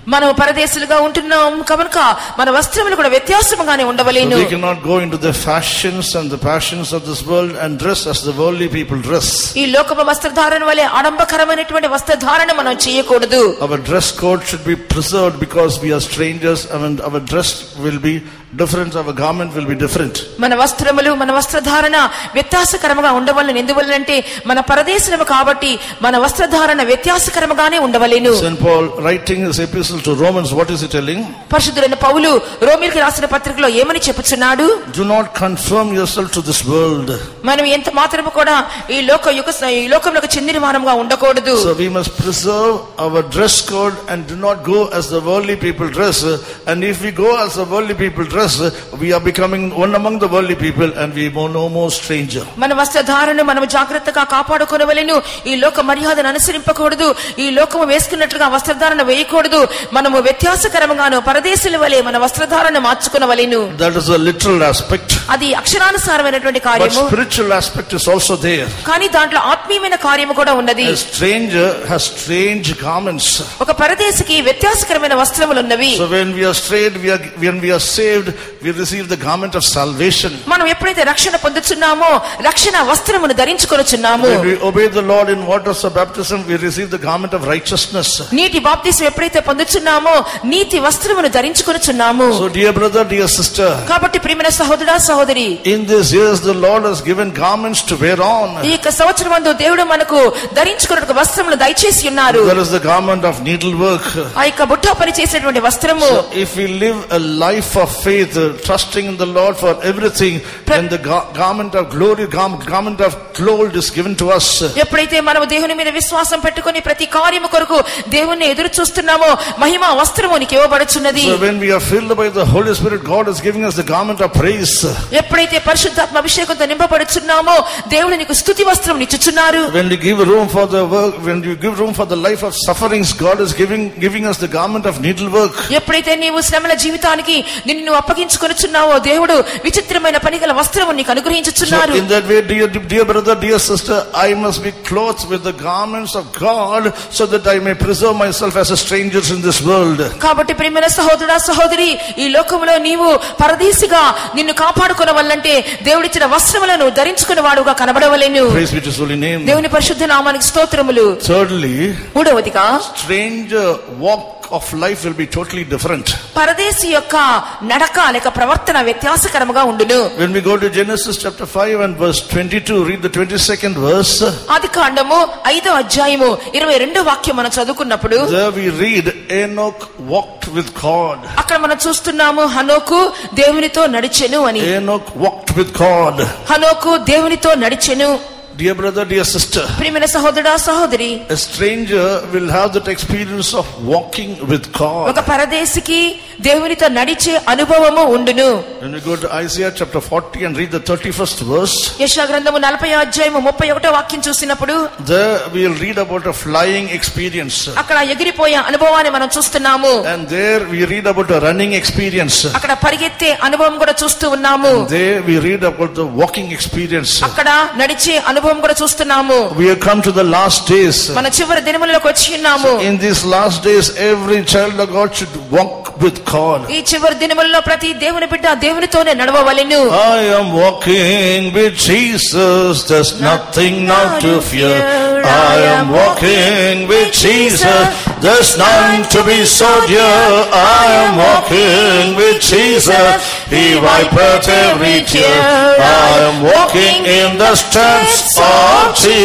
మనం పరదేశులుగా ఉంటున్నాం కనుక మన వస్త్రములు కూడా వ్యత్యాసముగానే ఉండవలేను. So we cannot go into the fashions and the passions of this world and dress as the worldly people dress. ఈ లోకపు వస్త్రధారణ వలె ఆడంబకరమైనటువంటి వస్త్రధారణ మనం చేయకూడదు. Our dress code should be preserved because we are strangers, and our dress will be different, our garment will be different. మన వస్త్రములు మన వస్త్రధారణ వ్యత్యాసకరముగా ఉండవలెను. ఎందువలనంటే మన పరదేశులము కాబట్టి మన వస్త్రధారణ వ్యత్యాసకరముగానే ఉండవలెను. Saint Paul writing his epistle to Romans, what is he telling? పరిశుద్ధుడైన పౌలు రోమీయులకు రాసిన పత్రికలో ఏమని చెప్పుచున్నాడు? Do not conform yourself to this world. మనం ఎంత మాత్రము కూడా ఈ లోక యుగ ఈ లోకములకు చెందిన వారముగా ఉండకూడదు. So we must preserve our dress code and do not go as the worldly people dress. And if we go as the worldly people dress, we are becoming one among the worldly people and we are no more stranger. మన వస్త్రధారణ మనం జాగ్రత్తగా కాపాడుకొనవలెను. ఈ లోక మర్యాదను అనుసరింపకూడదు. ఈ లోకము వేసుకున్నట్లుగా వస్త్రధారణ వేయకూడదు. మనము వ్యత్యాసకరముగాను పరదేశుల వలె మన వస్త్రధారణ మార్చుకొనవలెను. That is a literal aspect. అది అక్షరానుసారమైనటువంటి But కార్యము. spiritual aspect is also there. కానీ దాంట్లో ఆత్మీయమైన కార్యము కూడా ఉన్నది. A stranger has strange garments. ఒక పరదేశికి వ్యత్యాసకరమైన వస్త్రములు ఉన్నవి. So when we are strayed, we are when we are saved, we receive the garment of salvation. మనం ఎప్పుడైతే రక్షణ పొందుచున్నామో రక్షణ వస్త్రమును ధరించుకొనుచున్నాము. When we obey the Lord in waters of baptism, we receive the garment of righteousness. నీటి బాప్తిసం ఎప్పుడైతే పొందుచున్నామో నీతి వస్త్రమును ధరించుకొనుచున్నాము. So dear brother, dear sister, కాబట్టి ప్రియమైన సహోదరా సహోదరి, in these years the Lord has given garments to wear on. ఈ యొక్క సంవత్సరమందు దేవుడు మనకు ధరించుకొనుటకు వస్త్రములు దయచేసి ఉన్నారు. There is the garment of needlework. ఆ యొక్క బుట్ట పని చేసేటువంటి వస్త్రము. So if we live a life of faith, uh, trusting in the Lord for everything, then the ga- garment of glory, gar- garment of gold is given to us. ఎప్పుడైతే మనము దేవుని మీద విశ్వాసం పెట్టుకొని ప్రతి కార్యము కొరకు దేవుణ్ణి ఎదురు చూస్తున్నామో మహిమ వస్త్రము నీకు ఇవ్వబడుచున్నది. So when we are filled by the Holy Spirit, God is giving us the garment of praise. ఎప్పుడైతే పరిశుద్ధాత్మ అభిషేకంతో నింపబడుచున్నామో దేవుడు నీకు స్తుతి వస్త్రం ఇచ్చుచున్నారు. When we give room for the work, when you give room for the life of sufferings, God is giving giving us the garment of needlework. ఎప్పుడైతే నీవు శ్రమల జీవితానికి నిన్ను అప్పగించుకొనుచున్నావో దేవుడు విచిత్రమైన పనిగల వస్త్రము నీకు అనుగ్రహించుచున్నారు. So in that way, dear dear brother, dear sister, I must be clothed with the garments of God so that I may preserve myself as a stranger in this world. కాబట్టి ప్రియమైన సహోదరా సహోదరి, ఈ లోకములో నీవు పరదేశిగా నిన్ను కాపాడుకొనవల్లంటే దేవుడిచ్చిన వస్త్రములను ధరించుకునే వాడుగా కనబడవలెను. Praise be to his holy name. దేవుని పరిశుద్ధ నామానికి స్తోత్రములు. Thirdly, మూడవదిగా stranger walk of life will be totally different. పరదేశి యొక్క నడక లేక ప్రవర్తన వ్యత్యాసకరముగా ఉండును. When we go to Genesis chapter five and verse twenty-two, read the twenty-second verse. ఆదికాండము ఐదో అధ్యాయము ఇరవై రెండో వాక్యం మనం చదువుకున్నప్పుడు There we read Enoch walked with God. అక్కడ మనం చూస్తున్నాము హనోకు దేవునితో నడిచెను అని. Enoch walked with God. హనోకు దేవునితో నడిచెను. Dear brother, dear sister, ప్రియమైన సహోదరుడా సహోదరి, a stranger will have that experience of walking with God. ఒక పరదేశికి దేవునితో నడిచే అనుభవము ఉండును. When we go to Isaiah chapter forty and read the thirty-first verse, యెషయా గ్రంథము నలభై అధ్యాయము ముప్పై ఒకటో వాక్యం చూసినప్పుడు there we will read about a flying experience. అక్కడ ఎగిరిపోయే అనుభవాన్ని మనం చూస్తున్నాము. And there we read about a running experience. అక్కడ పరిగెత్తే అనుభవం కూడా చూస్తూ ఉన్నాము. There we read about the walking experience. అక్కడ నడిచే అనుభవం కూడా చూస్తున్నాము. We have come to the last days. మన చివరి దినములకు వచ్చి ఉన్నాము. In these last days, every child of God should walk with God. ఈ చివరి దినములలో ప్రతి దేవుని బిడ్డ దేవునితోనే నడవవలెను. I am walking with Jesus, there's nothing now to fear. I am walking with Jesus, there's none to be so dear. I am walking with Jesus, He wipeth every tear. I am walking in the steps of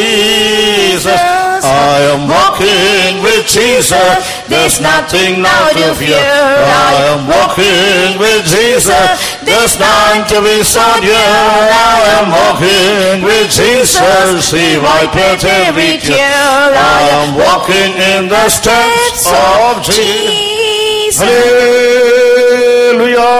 Jesus. I am walking with Jesus, there's nothing now to fear. I am walking with Jesus, there's none to be so dear. I am walking with Jesus, He wipeth every tear. I am walking in the steps of Jesus. Hallelujah.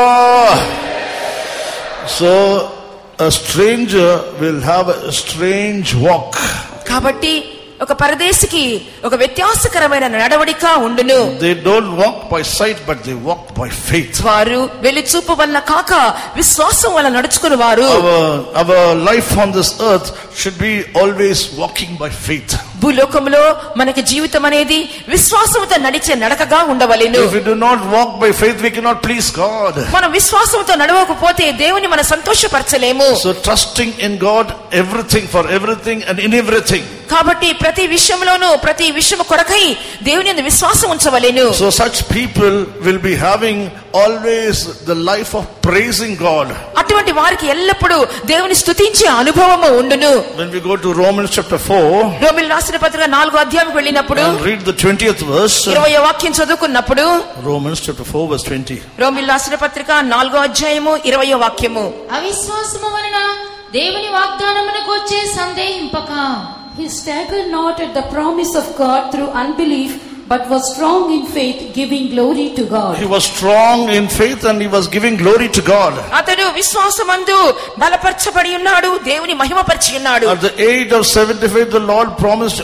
So a stranger will have a strange walk. కాబట్టి ఒక పరదేశికి ఒక వ్యత్యాసకరమైన నడవడిక ఉండును. They don't walk by sight, but they walk by faith. వారు వెళ్లి చూపు వలన కాక విశ్వాసం వలన నడుచుకుని వారు. Our, our life on this earth should be always walking by faith. భూలోకంలో మనకి జీవితం అనేది విశ్వాసంతో నడిచే నడకగా ఉండవలెను. If we do not walk by faith, we cannot please God. మనం విశ్వాసంతో నడవకపోతే దేవుని మనం సంతోషపరచలేము. So trusting in God, everything, for everything and in everything. కాబట్టి ప్రతి విషయంలోనూ ప్రతి విషయము కొరకై దేవుని యందు విశ్వాసం ఉంచవలెను. So such people will be having always the life of praising God. అటువంటి వారికి ఎల్లప్పుడూ దేవుని స్తుతించే అనుభవము ఉండును. When we go to Romans chapter four, రోమీయుల రాసిన పత్రిక నాలుగో అధ్యాయంకి వెళ్ళినప్పుడు and read the twentieth verse. ఇరవయో వాక్యం చదువుకున్నప్పుడు Romans chapter four verse twenty. రోమీయుల రాసిన పత్రిక నాలుగో అధ్యాయము ఇరవయో వాక్యము. అవిశ్వాసము వలన దేవుని వాగ్దానమునకు వచ్చే సందేహింపక He staggered not at the promise of God through unbelief, but was strong in faith, giving glory to God. He was strong in faith and he was giving glory to God. అతడు విశ్వాసమందు బలపరచబడి ఉన్నాడు, దేవుని మహిమపరిచి ఉన్నాడు. At the age of seventy-five, the Lord promised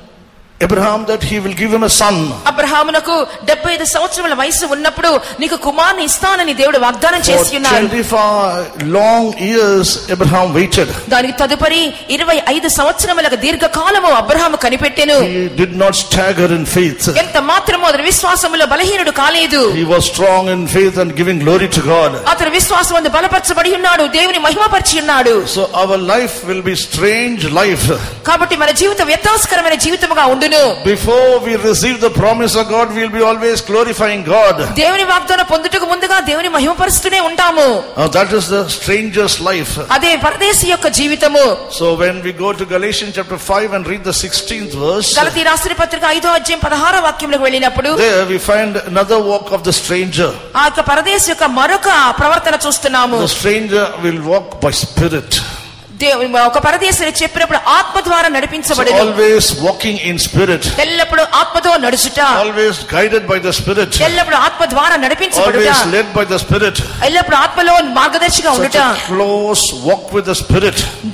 Abraham that he will give him a son. అబ్రహామునకు డెబ్బై ఐదు సంవత్సరాల వయసు ఉన్నప్పుడు నీకు కుమారుని ఇస్తానని దేవుడు వాగ్దానం చేసి ఉన్నాడు. For twenty-five long years Abraham waited. దానికి తదుపరి ఇరవై ఐదు సంవత్సరములకు దీర్ఘకాలము Abraham కనిపెట్టెను. He did not stagger in faith. ఎంత మాత్రము అతడు విశ్వాసములో బలహీనుడు కాలేదు. He was strong in faith and giving glory to God. అతడు విశ్వాసమందు బలపరచబడి ఉన్నాడు, దేవుని మహిమపరిచి ఉన్నాడు. So our life will be strange life. కాబట్టి మన జీవితం వ్యత్యాసకరమైన జీవితముగా ఉండును. Before we receive the promise of God, we will be always glorifying God. దేవుని వాగ్దానం పొందుటకు ముందుగా దేవుని మహిమపరుస్తూనే ఉంటాము. Uh, that is the stranger's life. అదే పరదేశి యొక్క జీవితము. So when we go to Galatians chapter five and read the sixteenth verse, గలతీ రాసిన పత్రిక ఐదో అధ్యాయం పదహారవ వాక్యంలోకి వెళ్ళినప్పుడు there we find another walk of the stranger. ఆ యొక్క పరదేశి యొక్క మరొక ప్రవర్తన చూస్తున్నాము. The stranger will walk by spirit. దేవుని ఒక పరదేశిని చెప్పినప్పుడు ఆత్మ ద్వారా So నడిపించబడును. always walking in spirit. ఎల్లప్పుడు ఆత్మతో నడుచుట, Always guided by the spirit. ఎల్లప్పుడు ఆత్మ ద్వారా నడిపించబడుట, Always led by the spirit. ఎల్లప్పుడు ఆత్మలో మార్గదర్శిగా Such ఉండుట, a close walk with the spirit.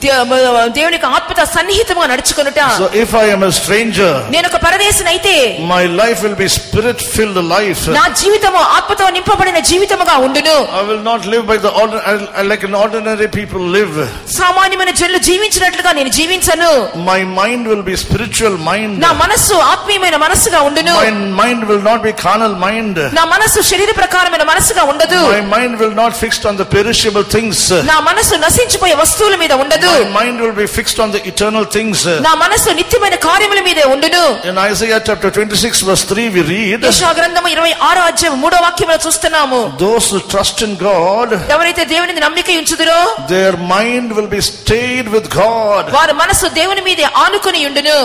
దే- దేవుని యొక్క ఆత్మతో సన్నిహితంగా నడుచుకొనుట. So if I am a stranger, నేను ఒక పరదేశిని అయితే my life will be spirit filled life. నా జీవితము ఆత్మతో నింపబడిన జీవితముగా ఉండును. I will not live by the ordinary, like an ordinary people live. సామాన్యమైన జనులు జీవించినట్లుగా నేను జీవించను. My mind will be spiritual mind. నా మనస్సు ఆత్మీయమైన మనస్సుగా ఉండును. My mind will not be carnal mind. నా మనస్సు శరీర ప్రకారమైన మనస్సుగా ఉండదు. My mind will not fixed on the perishable things. నా మనస్సు నశించిపోయే వస్తువుల మీద ఉండదు. My mind will be fixed on the eternal things. నా మనస్సు నిత్యమైన కార్యముల మీదే ఉండును. In Isaiah chapter twenty-six verse three we read, యెషయా గ్రంథము ఇరవై ఆరో అధ్యాయం మూడో వాక్యములో చూస్తున్నాము. those who trust in God, ఎవరైతే దేవుని మీద నమ్మిక ఉంచుదురో their mind will be stayed with God. వారి మనస్సు దేవుని మీదే ఆనుకొని ఉండును.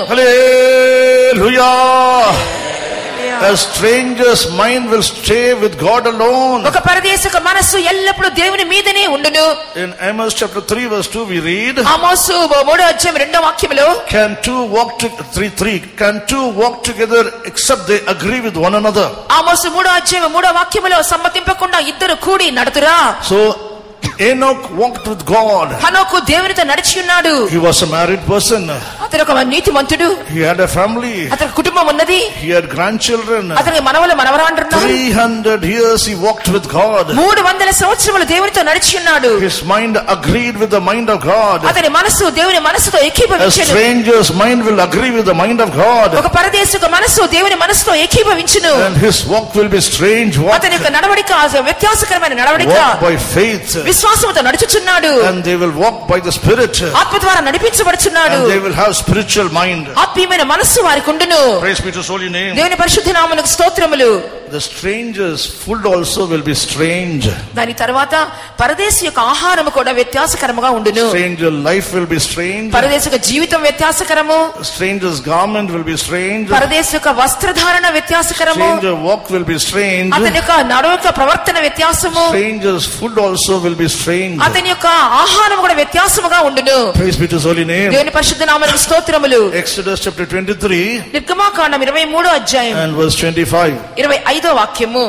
Hallelujah. A stranger's mind will stay with God alone. ఒక పరదేశిక మనస్సు ఎల్లప్పుడూ దేవుని మీదనే ఉండును. In Amos chapter three verse two we read, ఆమోసు మూడో అధ్యాయం రెండో వాక్యములో can two walk to three three can two walk together except they agree with one another. ఆమోసు మూడో అధ్యాయం మూడో వాక్యములో సమ్మతింపకుండా ఇద్దరు కూడి నడుతురా. So Enoch walked with God. హనోకు దేవునితో నడిచి ఉన్నాడు. He was a married person. అతను ఒక నీతిమంతుడు. He had a family. అతని కుటుంబం ఉన్నది. He had grandchildren. అతనికి మనవలు మనవరాండ్రు ఉన్నారు. three hundred years he walked with God. మూడు వందల సంవత్సరములు దేవునితో నడిచి ఉన్నాడు. His mind agreed with the mind of God. అతని మనస్సు దేవుని మనస్సుతో A ఏకీభవించెను. stranger's mind will agree with the mind of God. ఒక పరదేశిక మనస్సు దేవుని మనస్సుతో ఏకీభవించును. And his walk will be strange walk. అతని యొక్క నడవడిక వ్యత్యాసకరమైన నడవడిక. Walk by faith. విశ్వాసముతో నడుచుచున్నాడు. And they will walk by the spirit. ఆత్మ ద్వారా నడిపించబడుచున్నాడు. And they will have spiritual mind. ఆత్మీయమైన మనస్సు వారికి ఉండును. Praise be to his holy name. దేవుని పరిశుద్ధ నామమునకు స్తోత్రములు. The stranger's food also will be strange. దాని తర్వాత పరదేశి యొక్క ఆహారము కూడా వ్యత్యాసకరముగా ఉండును. Stranger life will be strange. పరదేశిక జీవితం వ్యత్యాసకరము. Stranger's garment will be strange. పరదేశి యొక్క వస్త్రధారణ వ్యత్యాసకరము. Stranger walk will be strange. అతని యొక్క నడవడిక ప్రవర్తన వ్యత్యాసము. Stranger's food also will be strange. అతని యొక్క ఆహారం కూడా వ్యత్యాసముగా ఉండును. Praise be to his holy name. దేవుని పరిశుద్ధ నామమునకు స్తోత్రములు. Exodus chapter twenty-three నిర్గమాకాండం ఇరవై మూడో అధ్యాయం and verse twenty-five. ఇరవై ఐదో వాక్యము.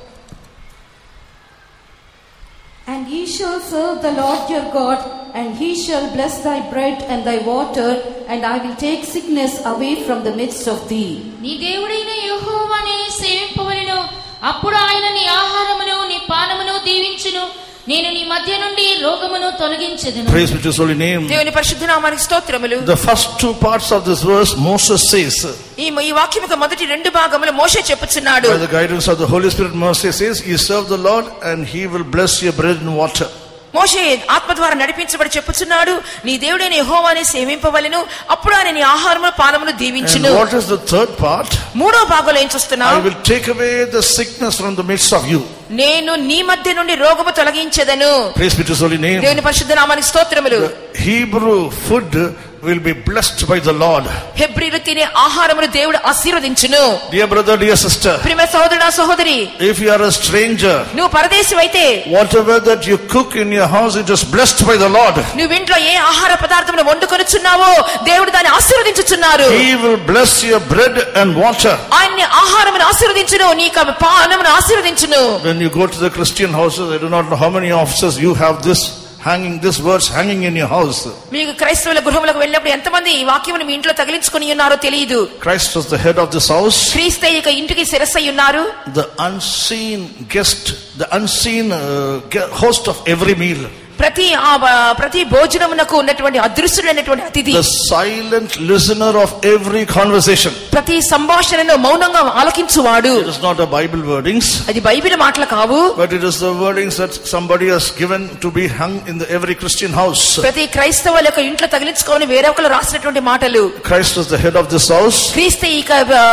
And ye shall serve the Lord your God, and he shall bless thy bread and thy water, and I will take sickness away from the midst of thee. నీ దేవుడైన యెహోవానే సేవింపవలెను. అప్పుడు ఆయన నీ ఆహారమును నీ పానమును దీవించును. నేను నీ మధ్య నుండి రోగమును తొలగించెదను. Praise be to his holy name. దేవుని పరిశుద్ధ నామానికి స్తోత్రములు. The first two parts of this verse Moses says, ఈ ఈ వాక్యం యొక్క మొదటి రెండు భాగములు మోషే చెప్పుచున్నాడు. by the guidance of the Holy Spirit, Moses says, "You serve the Lord and he will bless your bread and water." మోషే ఆత్మ ద్వారా నడిపించబడి చెప్పుచున్నాడు, నీ దేవుడైన యెహోవాని సేవింపవలెను, అప్పుడు ఆయన నీ ఆహారమును పానమును దీవించును. And what is the third part? మూడో భాగంలో ఏం చూస్తున్నావు? I will take away the sickness from the midst of you. నేను నీ మధ్య నుండి రోగము తొలగించెదను. Praise be to his holy name. దేవుని పరిశుద్ధ నామానికి స్తోత్రములు. The Hebrew food will be blessed by the Lord. హెబ్రీయులు తినే ఆహారమును దేవుడు ఆశీర్వదించును. Dear brother, dear sister, ప్రియమైన సహోదరుడా సహోదరి, if you are a stranger, నువ్వు పరదేశివైతే whatever that you cook in your house, it is blessed by the Lord. నువ్వు ఇంట్లో ఏ ఆహార పదార్థమును వండుకొనుచున్నావో దేవుడు దాన్ని ఆశీర్వదించుచున్నారు. He will bless your bread and water. ఆయన ఆహారమును ఆశీర్వదించును, నీకు పానమును ఆశీర్వదించును. When you go to the Christian houses, I do not know how many offices you have this hanging, this words hanging in your house. మీకు క్రైస్తవుల గృహములకు వెళ్ళినప్పుడు ఎంతమంది ఈ వాక్యమును మీ ఇంట్లో తగిలించుకొని ఉన్నారో తెలియదు. Christ was the head of this house. క్రీస్తే ఇక ఇంటికి శిరస్సై ఉన్నారు. The unseen guest, the unseen uh, host of every meal. ప్రతి ప్రతి భోజనమునకు ఉన్నటువంటి అదృశ్యుడైనటువంటి అతిథి. The silent listener of every conversation. ప్రతి సంభాషణను మౌనంగా ఆలకించువాడు. It is not a Bible wordings. అది బైబిల్ మాటలు కావు. But it is the wordings that somebody has given to be hung in the every Christian house. ప్రతి క్రైస్తవుల యొక్క ఇంట్లో తగిలించుకొని వేరొకరు రాసినటువంటి మాటలు. Christ is the head of this house. క్రీస్తే ఇక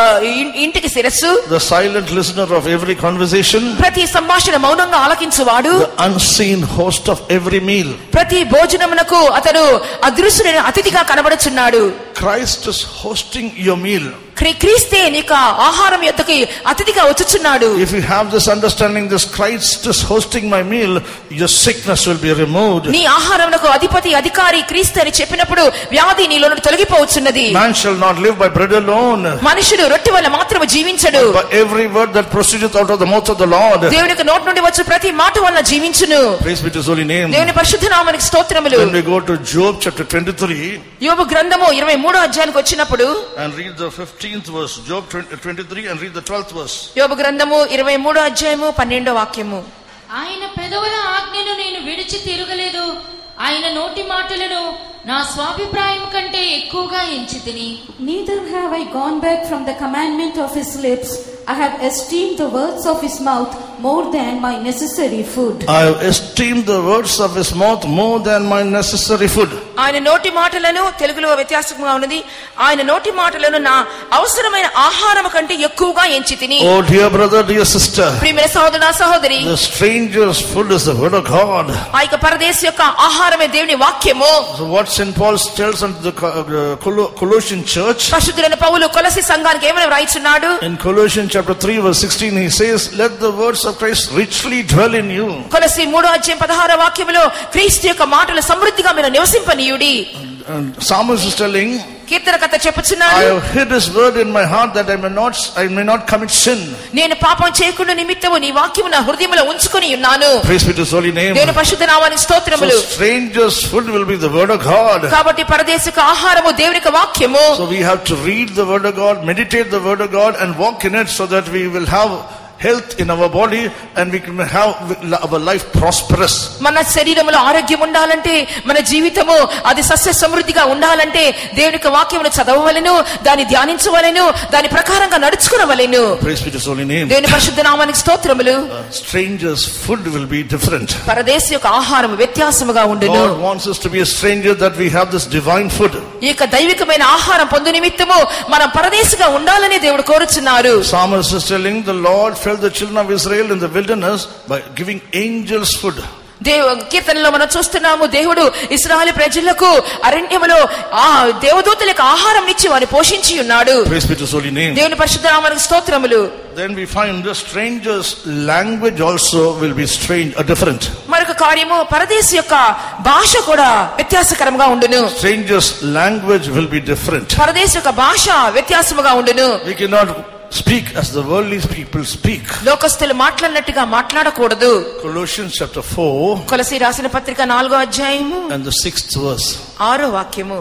ఇంటికి శిరస్సు. The silent listener of every conversation. ప్రతి సంభాషణ మౌనంగా ఆలకించువాడు. The unseen host of every meal. ప్రతి భోజనమునకు అతడు అదృశ్యుడైన అతిథిగా కనబడుచున్నాడు. Christ is hosting your meal. క్రీస్తే నీకు ఆహారం యొద్దకి అతిథిగా వచ్చుచున్నాడు. If you have this understanding, this Christ is hosting my meal, your sickness will be removed. నీ ఆహారమునకు అధిపతి అధికారి క్రీస్తు అని చెప్పినప్పుడు వ్యాధి నీలో నుండి తొలగిపోవచ్చున్నది. Man shall not live by bread alone, మనుషుడు రొట్టె వల్ల మాత్రమే జీవించడు, but by every word that proceedeth out of the mouth of the Lord. దేవుని యొక్క నోటి నుండి వచ్చు ప్రతి మాట వలన జీవించును. Praise be to his holy name. దేవుని పరిశుద్ధ నామమునకు స్తోత్రములు. When we go to Job chapter twenty-three, యోబు గ్రంథము ఇరవై మూడో అధ్యాయానికి వచ్చినప్పుడు and read the fifteenth verse, Job twenty-three, and read the twelfth verse. యోబు గ్రంథము ఇరవై మూడో అధ్యాయము పన్నెండో వాక్యము. ఆయన పెదవుల ఆజ్ఞను నేను విడిచి తిరగలేదు, ఆయన నోటి మాటలను నా స్వాభిప్రాయం కంటే ఎక్కువగా ఎంచితిని. Neither have I gone back from the commandment of his lips. I have esteemed the words of his mouth more than my necessary food. I have esteemed the words of his mouth more than my necessary food. ఆయన నోటి మాటలను, తెలుగులో వ్యత్యాసంగా ఉన్నది, ఆయన నోటి మాటలను నా అవసరమైన ఆహారం కంటే ఎక్కువగా ఎంచితిని. Oh dear brother, dear sister, ప్రియమైన సహోదర సహోదరి, the stranger's food is the word of God. ఆ యొక్క పరదేశి యొక్క ఆహారమే దేవుని వాక్యము. So what Saint Paul tells unto the Colossian church, పరిశుద్ధుడైన పౌలు కొలస్సీ సంఘానికి ఏమని వ్రాయిచున్నాడు? in Colossians chapter three verse sixteen, he says, let the words of Christ richly dwell in you. కొలస్సీ మూడో అధ్యాయం పదహారో వాక్యములో క్రీస్తు యొక్క మాటలు సమృద్ధిగా మీరు నివసింపనీయుడి. Psalmist is telling, కీర్తనకర్త చెప్పుచున్నాడు, I have hid his word in my heart that I may not I may not commit sin. నేను పాపం చేయకుండా నిమిత్తము నీ వాక్యము నా హృదయములో ఉంచుకొని ఉన్నాను. Praise be to his holy name. దేవుని పరిశుద్ధ నామానికి స్తోత్రములు. So strangers' food will be the word of God. కాబట్టి పరదేశిక ఆహారము దేవుని యొక్క వాక్యము. So we have to read the word of God, meditate the word of God, and walk in it, so that we will have health in our body and we can have our life prosperous. మన శరీరములో ఆరోగ్యం ఉండాలంటే, మన జీవితము అది సస్య సమృద్ధిగా ఉండాలంటే దేవుని యొక్క వాక్యమును చదవవలెను, దాన్ని ధ్యానించవలెను, దాని ప్రకారంగా నడుచుకోవలెను. Praise be to his holy name. దేవుని పరిశుద్ధ నామానికి స్తోత్రములు. uh, strangers food will be different. పరదేశి యొక్క ఆహారం వ్యత్యాసముగా ఉండును. God wants us to be a stranger, that we have this divine food. ఈ యొక్క దైవికమైన ఆహారం పొందు నిమిత్తము మనం పరదేశిగా ఉండాలని దేవుడు కోరుచున్నారు. Psalmist is telling, the Lord fed the children of Israel in the wilderness by giving angels food. దేవ కీర్తనలో మనం చూస్తున్నాము, దేవుడు ఇశ్రాయేలు ప్రజలకు అరణ్యములో ఆ దేవదూతలకు ఆహారం ఇచ్చి వారిని పోషించి ఉన్నాడు. Praise be to his holy name. దేవుని పరిశుద్ధ నామమునకు స్తోత్రములు. Then we find the stranger's language also will be strange or different. మరొక కార్యము, పరదేశి యొక్క భాష కూడా వ్యత్యాసకరంగా ఉండును. Stranger's language will be different. పరదేశి యొక్క భాష వ్యత్యాసముగా ఉండును. We cannot speak as the worldly people speak. లోకస్తులు మాట్లాడినట్టుగా మాట్లాడకూడదు. Colossians chapter four కొలసీ రాసిన పత్రిక నాలుగో అధ్యాయము and the sixth verse. ఆరో వాక్యము.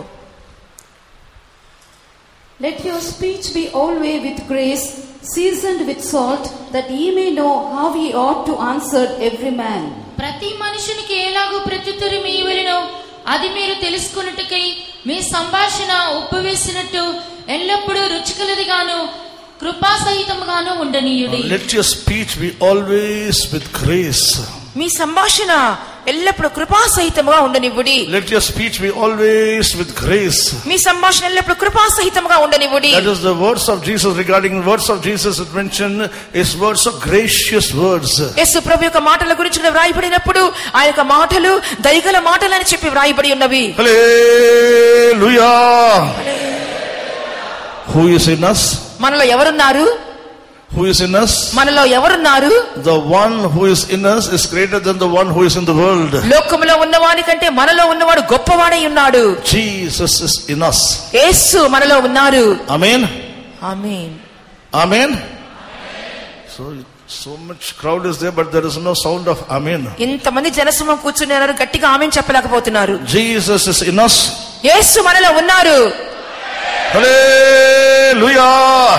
Let your speech be always with grace, seasoned with salt, that ye may know how ye ought to answer every man. ప్రతి మనుషునికి ఎలాగూ ప్రత్యుత్తరం ఇవ్వవలెనో అది మీరు తెలుసుకొనుటకై మీ సంభాషణ ఉప్పు వేసినట్టు ఎల్లప్పుడూ రుచికలదిగాను కృపా సహితముగాను ఉండనీయుడి. Let your speech be always with grace. మీ సంభాషణ ఎల్లప్పుడూ కృపా సహితముగా ఉండనివ్వుడి. Let your speech be always with grace. మీ సంభాషణ ఎల్లప్పుడూ కృపా సహితముగా ఉండనివ్వుడి. That is the words of Jesus. Regarding the words of Jesus is mentioned is words of gracious words. యేసు ప్రభు యొక్క మాటల గురించి వ్రాయబడినప్పుడు ఆ యొక్క మాటలు దయగల మాటలు అని చెప్పి వ్రాయబడి ఉన్నవి. హల్లెలూయా. Who is in us? మనలో ఎవరున్నారు? Who is in us? మనలో ఎవరున్నారు? The one who is in us is greater than the one who is in the world. లోకములో ఉన్నవాని కంటే మనలో ఉన్నవాడు గొప్పవాడై ఉన్నాడు. Jesus is in us. యేసు మనలో ఉన్నారు. Amen. Amen. Amen. So so much crowd is there, but there is no sound of amen. ఇంతమంది జనసమూహం కూర్చున్నారు, గట్టిగా ఆమేన్ చెప్పలేకపోతున్నారు. Jesus is in us. యేసు మనలో ఉన్నారు. Hallelujah.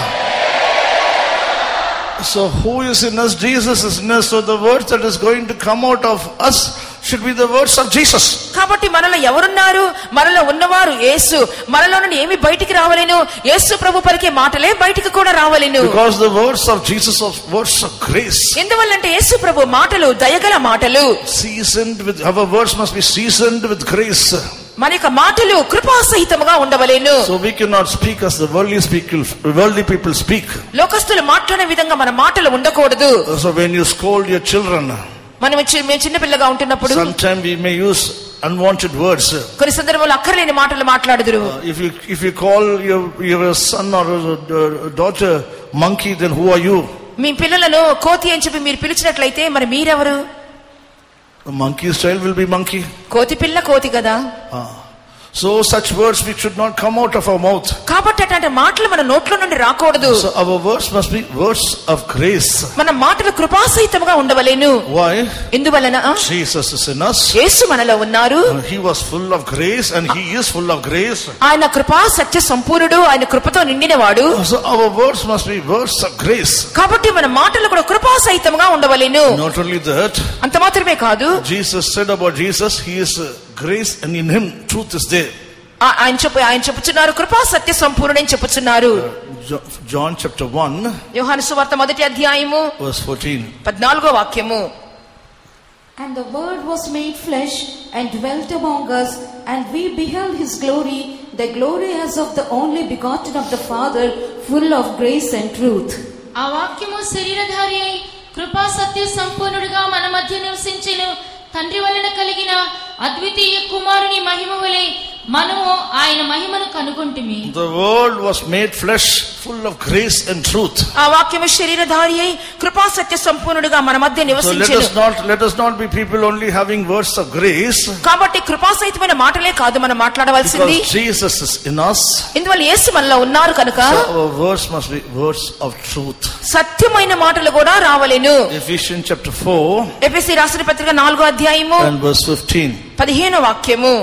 So who is in us? Jesus is in us. So the words that is going to come out of us should be the words of Jesus. కాబట్టి మనలో ఎవరున్నారు? మనలో ఉన్నవారు యేసు. మనలో నుండి ఏమి బయటికి రావాలేను? యేసు ప్రభు పలికే మాటలే బయటికి కూడా రావాలేను. Because the words of Jesus are words of grace. ఎందువల్లంటే యేసు ప్రభు మాటలు దయగల మాటలు. Seasoned with, our words must be seasoned with grace. మన యొక్క మాటలు కృపా సహితముగా ఉండవలేను. So we cannot speak as the worldly people, worldly people speak. లోకస్తులు మాట్లాడే విధంగా మన మాటలు ఉండకూడదు. So when you scold your children, మనం చిన్న పిల్లగా ఉంటున్నప్పుడు sometimes we may use unwanted words. కొన్ని సందర్భాల్లో అక్కర్లేని మాటలు మాట్లాడుదురు. Uh, if you if you call your your son or daughter monkey, then who are you? మీ పిల్లలను కోతి అని చెప్పి మీరు పిలిచినట్లయితే మరి మీరెవరు? A monkey's child will be monkey. కోతి పిల్ల కోతి కదా. Ah. So such words which should not come out of our mouth. కాబట్టి అట్లాంటి మాటలు మన నోట్లో నుండి రాకూడదు. So our words must be words of grace. మన మాటలు కృపా సహితముగా ఉండవలేను. Why? ఎందువలన Jesus is in us. యేసు మనలో ఉన్నారు. He was full of grace and he is full of grace. ఆయన కృపా సత్య సంపూర్ణుడు, ఆయన కృపతో నిండినవాడు. So our words must be words of grace. కాబట్టి మన మాటలు కూడా కృపా సహితముగా ఉండవలేను. Not only that, అంత మాత్రమే కాదు, Jesus said about Jesus, he is grace and in him truth is there. ఆయన చెప్పు ఆయన చెప్పుచున్నారు కృపా సత్య సంపూర్ణుడని చెప్పుచున్నారు. John chapter one యోహాను సువార్త మొదటి అధ్యాయము verse fourteen. పద్నాలుగో వాక్యము. And the word was made flesh and dwelt among us, and we beheld his glory, the glory as of the only begotten of the Father, full of grace and truth. ఆ వాక్యము శరీరధారి అయి కృపా సత్య సంపూర్ణుడుగా మన మధ్య నివసించెను. తండ్రి వలన కలిగిన అద్వితీయ కుమారుని మహిమ వలె మనము ఆయన మహిమను కనుగొంటిమి. The word was made flesh, full of grace and truth. ఆ వాక్యము శరీరధారి అయి కృపా సత్య సంపూర్ణుడుగా మన మధ్య నివసించెను. So let us not let us not be people only having words of grace. కాబట్టి కృపా సహితమైన మాటలే కాదు మనం మాట్లాడవలసింది. Because Jesus is in us. ఇందువల్ల యేసు మనలో ఉన్నారు కనుక So our words must be words of truth. సత్యమైన మాటలు కూడా రావలెను. Ephesians chapter four ఎఫెసీ రాసిన పత్రిక నాలుగో అధ్యాయము and verse fifteen. పదిహేనో వాక్యము.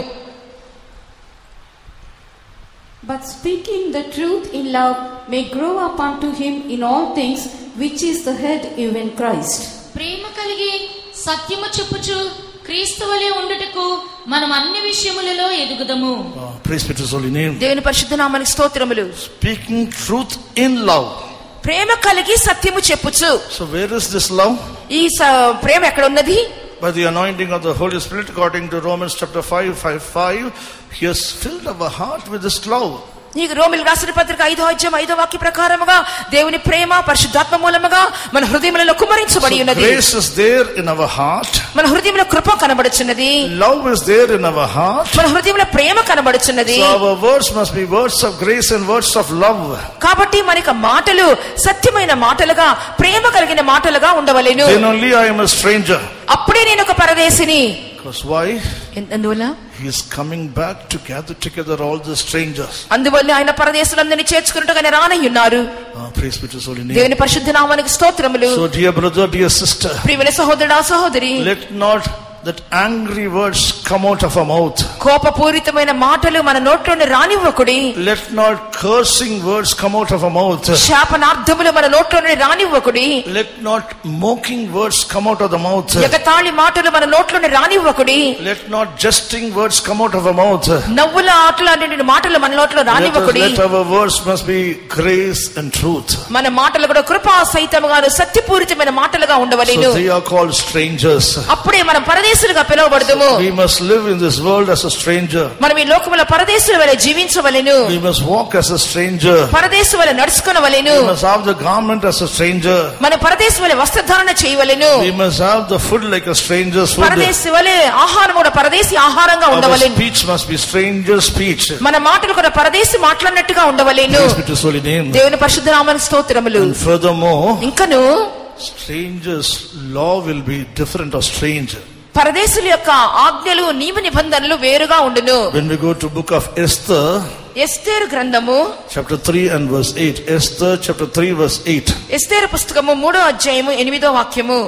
But speaking the truth in love may grow up unto him in all things, which is the head, even Christ. ప్రేమ కలిగి సత్యము చెప్పుచు క్రీస్తు వలె ఉండుటకు మనం అన్ని విషయములలో ఎదుగుదము. Oh, praise be to his holy name. దేవుని పరిశుద్ధ నామానికి స్తోత్రములు. Speaking truth in love. ప్రేమ కలిగి సత్యము చెప్పుచు. So where is this love? ఈ ప్రేమ ఎక్కడ ఉన్నది? By the anointing of the Holy Spirit, according to Romans chapter five, five, five, he has filled our heart with this love. నీకు రోమిల్ రాసిన పత్రిక ఐదో అధ్యాయం ఐదో వాక్య ప్రకారముగా దేవుని ప్రేమ పరిశుద్ధాత్మ మూలముగా మన హృదయములలో కుమ్మరించబడి ఉన్నది. Grace is there in our heart. మన హృదయంలో కృప కనబడుచున్నది. Love is there in our heart. మన హృదయంలో ప్రేమ కనబడుచున్నది. So our words must be words of grace and words of love. కాబట్టి మనకి మాటలు సత్యమైన మాటలుగా ప్రేమ కలిగిన మాటలుగా ఉండవలెను. Then only I am a stranger. అప్పుడే నేను ఒక పరదేశిని. Because why? అందువల్ల he is coming back to gather together all the strangers. అందువల్ల ఆయన పరదేశులందరినీ చేర్చుకున్నట్టుగానే రానయ్యున్నారు. Oh, praise be to his holy name. దేవుని పరిశుద్ధ నామానికి స్తోత్రములు. So dear brother, dear sister, ప్రియమైన సహోదరుడా సహోదరి, let not that angry words come out of our mouth. కోపపూరితమైన మాటలు మన నోట్లో నుండి రానివ్వకుడి. Let not cursing words come out of our mouth. శాపనార్థములు మన నోట్లో నుండి రానివ్వకుడి. Let not mocking words come out of the mouth. ఎగతాళి మాటలు మన నోట్లో నుండి రానివ్వకుడి. Let not jesting words come out of our mouth. నవ్వుల ఆటలాడే మాటలు మన నోట్లో రానివ్వకుడి. Let our words must be grace and truth. మన మాటలు కూడా కృపా సహితముగాను సత్యపూరితమైన మాటలుగా ఉండవలెను. So they are called strangers. అప్పుడే మనం పరదేశులుగా పిలువబడదుము. We must live in this world as a stranger. మనం ఈ లోకములో పరదేశుల వలె జీవించవలెను. We must walk as a stranger. పరదేశు వలె నడుచుకొనవలెను. We must have the garment as a stranger. మన పరదేశు వలె వస్త్రధారణ చేయవలెను. We must have the food like a stranger's food. పరదేశు వలె ఆహారం కూడా పరదేశీ ఆహారంగా ఉండవలెను. Our speech must be stranger's speech. మన మాటలు కూడా పరదేశు మాట్లాడినట్టుగా ఉండవలెను. Praise be to His holy name. దేవుని పరిశుద్ధ నామమునకు స్తోత్రములు. And furthermore, ఇంకను strangers' law will be different or strange. పరదేశుల యొక్క ఆజ్ఞలు నియమ నిబంధనలు వేరుగా ఉండును. When we go to book of Esther, ఎస్తేరు గ్రంథము chapter three and verse eight. Esther chapter three verse eight. ఎస్తేరు పుస్తకము మూడో అధ్యాయము ఎనిమిదో వాక్యము.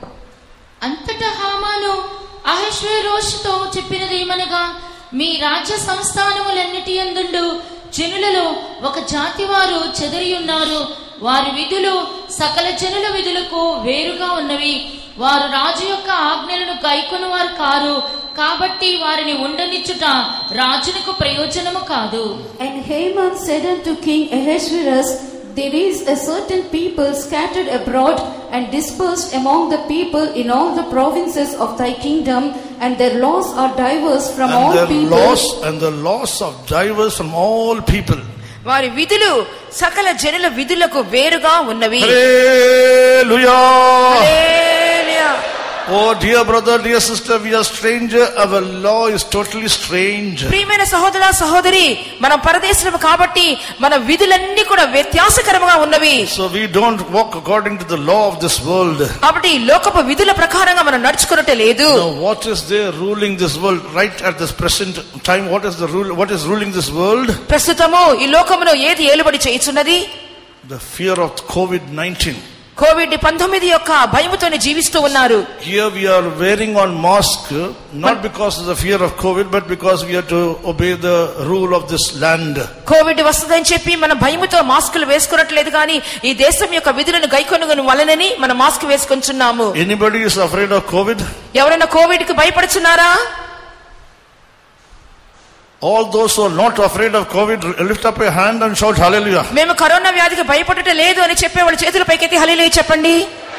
అంతటా హామాను అహష్వేరోషుతో చెప్పినదేమనగా, మీ రాజ్య సంస్థానములన్నిటి యందుండు జనులలో ఒక జాతి వారు చెదరి ఉన్నారు. వారి విధులు సకల జనుల విధులకు వేరుగా ఉన్నవి. వారు రాజు యొక్క ఆజ్ఞలను గైకొను వారు కారు. కాబట్టి వారిని ఉండనిచ్చుట రాజునకు ప్రయోజనము కాదు. And Haman said unto King Ahasuerus, there is a certain people scattered abroad and dispersed among the people in all the provinces of thy kingdom, and their laws are diverse from and all their people. Laws, and the laws of diverse from all people. వారి విధులు సకల జనుల విధులకు వేరుగా ఉన్నవి. Hallelujah. Hallelujah. Oh dear brother, dear sister, we are stranger. Our law is totally strange. ప్రియమైన సహోదర సహోదరి, మనం పరదేశులము కాబట్టి మన విధులన్నీ కూడా వ్యత్యాసకరముగా ఉన్నవి. So we don't walk according to the law of this world. కాబట్టి లోకపు విధుల ప్రకారంగా మనం నడుచుకొనుట లేదు. Now what is there ruling this world right at this present time? What is the rule? What is ruling this world? ప్రస్తుతము ఈ లోకమును ఏది ఏలుబడి చేయుచున్నది? The fear of covid nineteen. COVID పంతొమ్మిది యొక్క భయముతోనే జీవిస్తూ ఉన్నారు. Here we are wearing on mask not because of the fear of COVID, but because we have to obey the rule of this land. COVID వస్తుందని చెప్పి మనం భయముతో మాస్కులు వేసుకున్నట్లేదు, కానీ ఈ దేశం యొక్క విధులను గైకొనుగను వలనని మనం మాస్క్ వేసుకొంచున్నాము. Anybody is afraid of COVID? ఎవరైనా కోవిడ్ కి భయపడుచున్నారా? All those who are not afraid of COVID, lift up your hand and shout hallelujah. మేము కరోనా వ్యాధికి భయపడట లేదు అని చెప్పేవాళ్ళు చేతుల పైకెత్తి హల్లెలూయా చెప్పండి.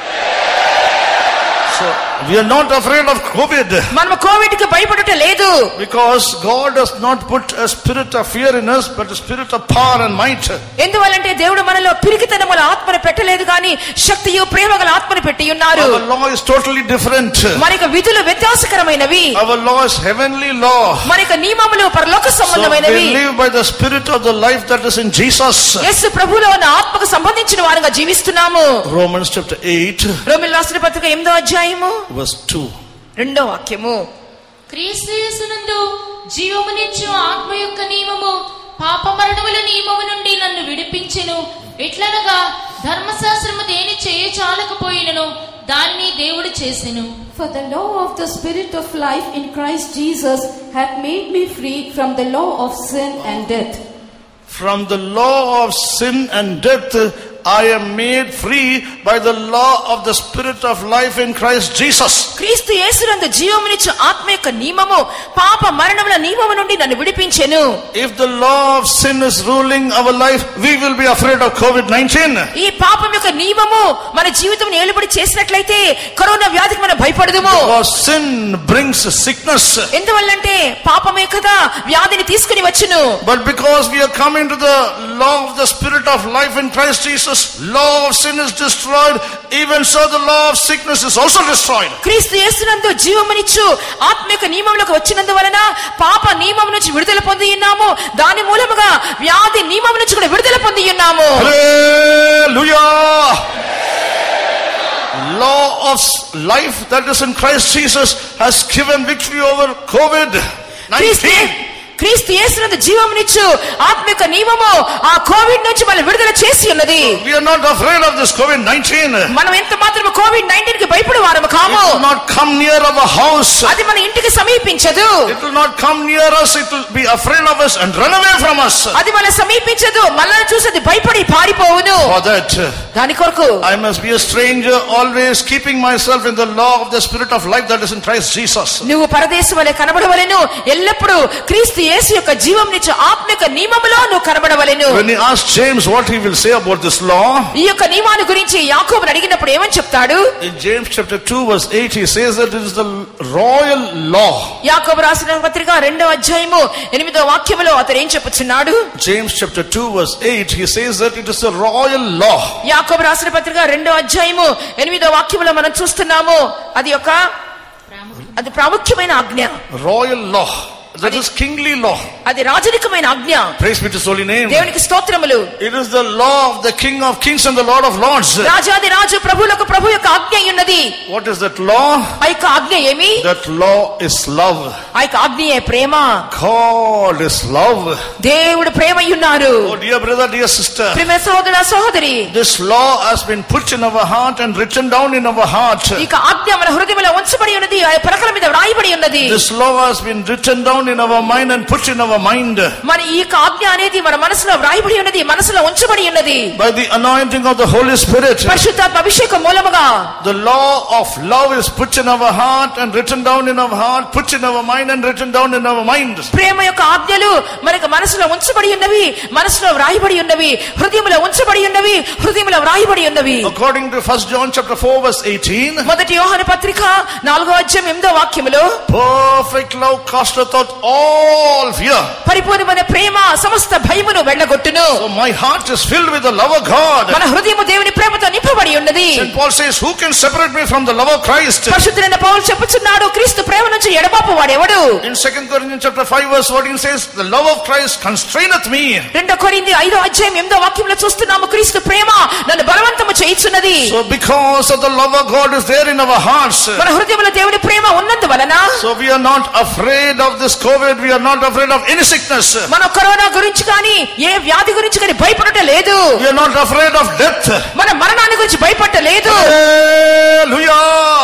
So we are not afraid of COVID. మనం కోవిడ్ కి భయపడట లేదు. Because God does not put a spirit of fear in us, but a spirit of power and might. ఎందువల్లంటే దేవుడు మనలో పిరికితనముల ఆత్మను పెట్టలేదు, కానీ శక్తియు ప్రేమగల ఆత్మను పెట్టి ఉన్నారు. Our law is totally different. మన యొక్క విధులు వ్యత్యాసకరమైనవి. Our law is heavenly law. మన యొక్క నియమములు పరలోక సంబంధమైనవి. So we live by the spirit of the life that is in Jesus. యేసు ప్రభువులో ఉన్న ఆత్మకు సంబంధించిన వారుగా జీవిస్తున్నాము. Romans chapter eight రోమీయులకు రాసిన పత్రిక ఎనిమిదో అధ్యాయము verse two. రెండో వాక్యము. క్రీస్తు యేసునందు జీవమునిచ్చు ఆత్మ యొక్క నియమము పాప మరణముల నియమము నుండి నన్ను విడిపించెను. ఎట్లనగా ధర్మశాస్త్రము దేని చేయచాలకపోయినను దానిని దేవుడు చేసెను. For the law of the Spirit of life in Christ Jesus hath made me free from the law of sin and death. From the law of sin and death I am made free by the law of the Spirit of life in Christ Jesus. క్రీస్తు యేసునందు జీవమునిచ్చు ఆత్మ యొక్క నియమము పాప మరణముల నియమము నుండి నన్ను విడిపించెను. If the law of sin is ruling our life, we will be afraid of covid nineteen. ఈ పాపం యొక్క నియమము మన జీవితమును ఏలుబడి చేసినట్లయితే కరోనా వ్యాధికి మనం భయపడదుము. Because sin brings sickness. ఎందువల్లంటే పాపమే కదా వ్యాధిని తీసుకుని వచ్చును. But because we are coming to the law of the Spirit of life in Christ Jesus, law of sin is destroyed. Even so the law of sickness is also destroyed. క్రీస్తు యేసునందు జీవమునిచ్చు ఆత్మ యొక్క నియమములకు వచ్చినందువలన పాప నియమము నుంచి విడుదల పొంది ఉన్నాము. దాని మూలముగా వ్యాధి నియమము నుంచి కూడా విడుదల పొంది ఉన్నాము. Hallelujah. Law of life that is in Christ Jesus has given victory over covid nineteen. క్రీస్తు యేసునందు జీవమునిచ్చు ఆత్మిక నియమము ఆ కోవిడ్ నుంచి మనం విడుదల చేసి ఉన్నది. We are not afraid of this covid nineteen. మనం ఎంత మాత్రము కోవిడ్ నైన్టీన్ కి భయపడే వారము కాము. It will not come near our house. అది మన ఇంటికి సమీపించదు. It will not come near us. It will be afraid of us and run away from us. అది మన సమీపించదు, మనల్ని చూసి భయపడి పారిపోవును. For that దాని కొరకు I must be a stranger, always keeping myself in the law of the spirit of life that is in Christ Jesus. నువ్వు పరదేశం వలె కనబడవలెను, ఎల్లప్పుడూ క్రీస్తు యేసు యొక్క జీవమునిచ్చు ఆత్మిక నియమములో నువ్వు కనబడవలెను. When he asked James what he will say about this law, ఈ యొక్క నియమాన్ని గురించి యాకోబుని అడిగినప్పుడు ఏమని చెప్తాడు? in James chapter two verse eight he says that it is the royal law. యాకోబు రాసిన పత్రిక రెండవ అధ్యాయము ఎనిమిదవ వాక్యములో అతడు ఏం చెప్పుచున్నాడు? James chapter two verse eight he says that it is the royal law. యాకోబు రాసిన పత్రిక రెండవ అధ్యాయము ఎనిమిదవ వాక్యములో మనం చూస్తున్నాము అది ఒక అది ప్రాముఖ్యమైన ఆజ్ఞ. Royal law, that is kingly law. అది రాజరికమైన ఆజ్ఞ. Praise be to his holy name. దేవునికి స్తోత్రములు. It is the law of the King of Kings and the Lord of Lords. రాజాది రాజు ప్రభువులకు ప్రభు యొక్క ఆజ్ఞ ఉన్నది. What is that law? ఆ యొక్క ఆజ్ఞ ఏమి? That law is love. ఆ యొక్క ఆజ్ఞయే ప్రేమ. God is love. దేవుడు ప్రేమై ఉన్నారు. Oh dear brother, dear sister, ప్రేమ సోదర సహోదరి, this law has been put in our heart and written down in our heart. ఈ యొక్క ఆజ్ఞ మన హృదయంలో ఉంచబడి ఉన్నది, ఆ పలకల మీద వ్రాయబడి ఉన్నది. This law has been written down in our mind and put in our mind. మరి ఈ యొక్క ఆజ్ఞ అనేది మన మనసులో వ్రాయబడి ఉన్నది, మనసులో ఉంచబడి ఉన్నది. By the anointing of the Holy Spirit, పరిశుద్ధాత్మ అభిషేకం మూలముగా the law of love is put in our heart and written down in our heart, put in our mind and written down in our mind. ప్రేమ యొక్క ఆజ్ఞలు మనకు మనసులో ఉంచబడి ఉన్నవి, మనసులో వ్రాయబడి ఉన్నవి, హృదయంలో ఉంచబడి ఉన్నవి, హృదయంలో వ్రాయబడి ఉన్నవి. According to First John chapter four verse eighteen, మొదటి యోహాను పత్రిక నాలుగో అధ్యాయం ఎనిమిదో వాక్యములో perfect love casteth out all fear. పరిపూర్ణమైన ప్రేమ సమస్త భయమును వెళ్ళగొట్టును. So my heart is filled with the love of God. మన హృదయము దేవుని ప్రేమతో నింపబడి ఉన్నది. Saint Paul says, who can separate me from the love of Christ? పరిశుద్ధుడైన పౌలు చెప్పుచున్నాడు, క్రీస్తు ప్రేమ నుంచి ఎడబాపు వాడెవడు? In Second Corinthians chapter five verse fourteen says, the love of Christ constraineth me. రెండో కొరింథీ ఐదో అధ్యాయం ఎనిమిదో వాక్యంలో చూస్తున్నాము, క్రీస్తు ప్రేమ నన్ను బలవంతము చేయుచున్నది. So because of the love of God is there in our hearts, మన హృదయంలో దేవుని ప్రేమ ఉన్నందువలన so we are not afraid of this COVID, we are not afraid of any sickness. మన కరోనా గురించి కానీ ఏ వ్యాధి గురించి కానీ భయపడటం లేదు. We are not afraid of death. మన మరణాన్ని గురించి భయపడటం లేదు. Hallelujah.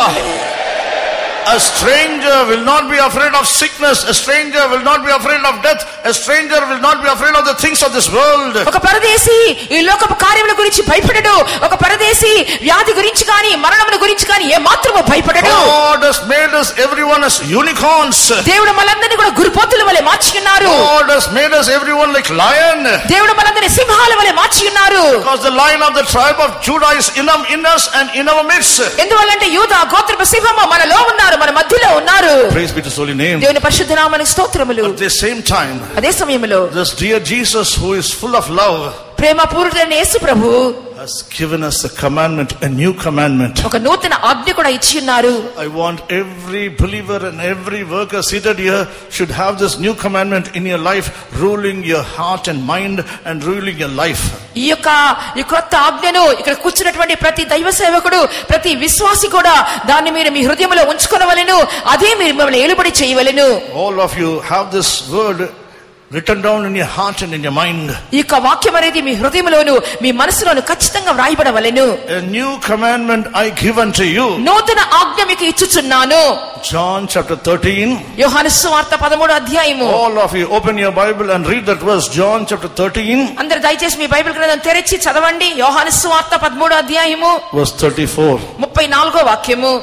A stranger will not be afraid of sickness. A stranger will not be afraid of death. A stranger will not be afraid of the things of this world. ఒక పరదేశి ఈ లోకపు కార్యముల గురించి భయపడడు. ఒక పరదేశి వ్యాధి గురించి కానీ మరణముల గురించి కానీ ఏ మాత్రము భయపడడు. God has made us everyone as unicorns. దేవుడు మనందరినీ కూడా గురుపోతుల వలె మార్చి ఉన్నారు. God has made us everyone like lion. దేవుడు మనందరినీ సింహాల వలె మార్చి ఉన్నారు. Because the lion of the tribe of Judah is in us, in us and in our midst. ఎందువల్లంటే యూదా గోత్రపు సింహము మనలో ఉన్నారు, మన మధ్యలో ఉన్నారు. Praise be to his holy name. దేవుని పరిశుద్ధ నామమునకు స్తోత్రములు. At the same time, అదే సమయంలో this dear Jesus who is full of love Prema పూరితైన Yesu Prabhu has given us a commandment, a new commandment. ఒక నూతన ఆజ్ఞ కూడా ఇచ్చి ఉన్నారు. I want every believer and every worker seated here should have this new commandment in your life, ruling your heart and mind and ruling your life. ఈ యొక్క ఈ కొత్త ఆజ్ఞను ఇక్కడ కూర్చున్నటువంటి ప్రతి దైవ సేవకుడు, ప్రతి విశ్వాసి కూడా దాన్ని మీరు మీ హృదయంలో ఉంచుకొనవలెను. అదే మీరు మిమ్మల్ని ఏలుబడి చేయవలెను. All of you have this word written down in your heart and in your mind. ఈ యొక్క వాక్యం అనేది మీ హృదయంలోను మీ మనసులోను ఖచ్చితంగా వ్రాయబడవలెను. A new commandment I give unto you. నూతన ఆజ్ఞ మీకు ఇచ్చుచున్నాను. John chapter thirteen. యోహాను సువార్త పదమూడో అధ్యాయము. All of you open your Bible and read that verse. John chapter thirteen. అందరూ దయచేసి మీ బైబిల్ గ్రంథం తెరిచి చదవండి. యోహాను సువార్త పదమూడో అధ్యాయము verse thirty-four. ముప్పై నాలుగో వాక్యము.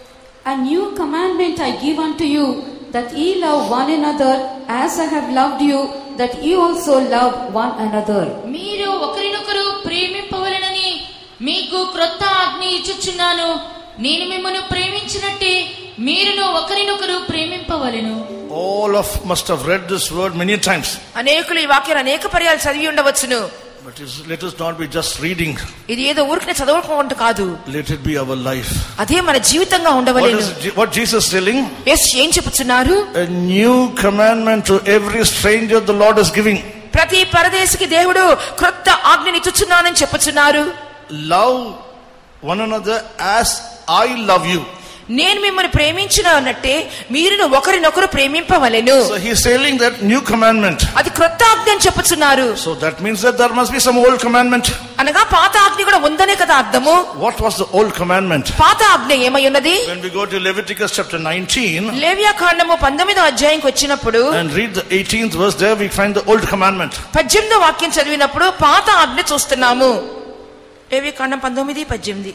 A new commandment I give unto you, that ye love one another as I have loved you, that ye also love one another. మీరు ఒకరినొకరు ప్రేమింపవలెనని మీకు క్రొత్త ఆజ్ఞ ఇచ్చుచున్నాను. నేను మిమ్మల్ని ప్రేమించినట్టే మీరును ఒకరినొకరు ప్రేమింపవలెను. All of must have read this word many times. అనేకులు ఈ వాక్యాన్ని అనేక పర్యాలు చదివి ఉండవచ్చును. But let us not be just reading. ఇది ఏదో ఊరికనే చదవకుండా కాదు. Let it be our life. అదే మన జీవితంగా ఉండవలెను. What is what Jesus is telling? యేసు ఏం చెప్తున్నారు? A new commandment to every stranger the Lord is giving. ప్రతి పరదేశికి దేవుడు క్రొత్త ఆజ్ఞని ఇచ్చుచున్నానని చెప్పుచున్నారు. Love one another as I love you. నేను మిమ్మల్ని ప్రేమించిన అన్నట్టే మీరును ఒకరినొకరు ప్రేమింపవలెను. So he is telling that new commandment. అది క్రొత్త ఆజ్ఞ అని చెప్పుచున్నారు. So that means that there must be some old commandment. అనగా పాత ఆజ్ఞ కూడా ఉందనే కదా అర్థము. What was the old commandment? పాత ఆజ్ఞ ఏమై ఉన్నది? When we go to Leviticus chapter nineteen, లేవియా కాండము పంతొమ్మిదో అధ్యాయంకి వచ్చినప్పుడు and read the eighteenth verse, there we find the old commandment. పద్దెనిమిదో వాక్యం చదివినప్పుడు పాత ఆజ్ఞ చూస్తున్నాము. లేవియా కాండం పంతొమ్మిది పద్దెనిమిది.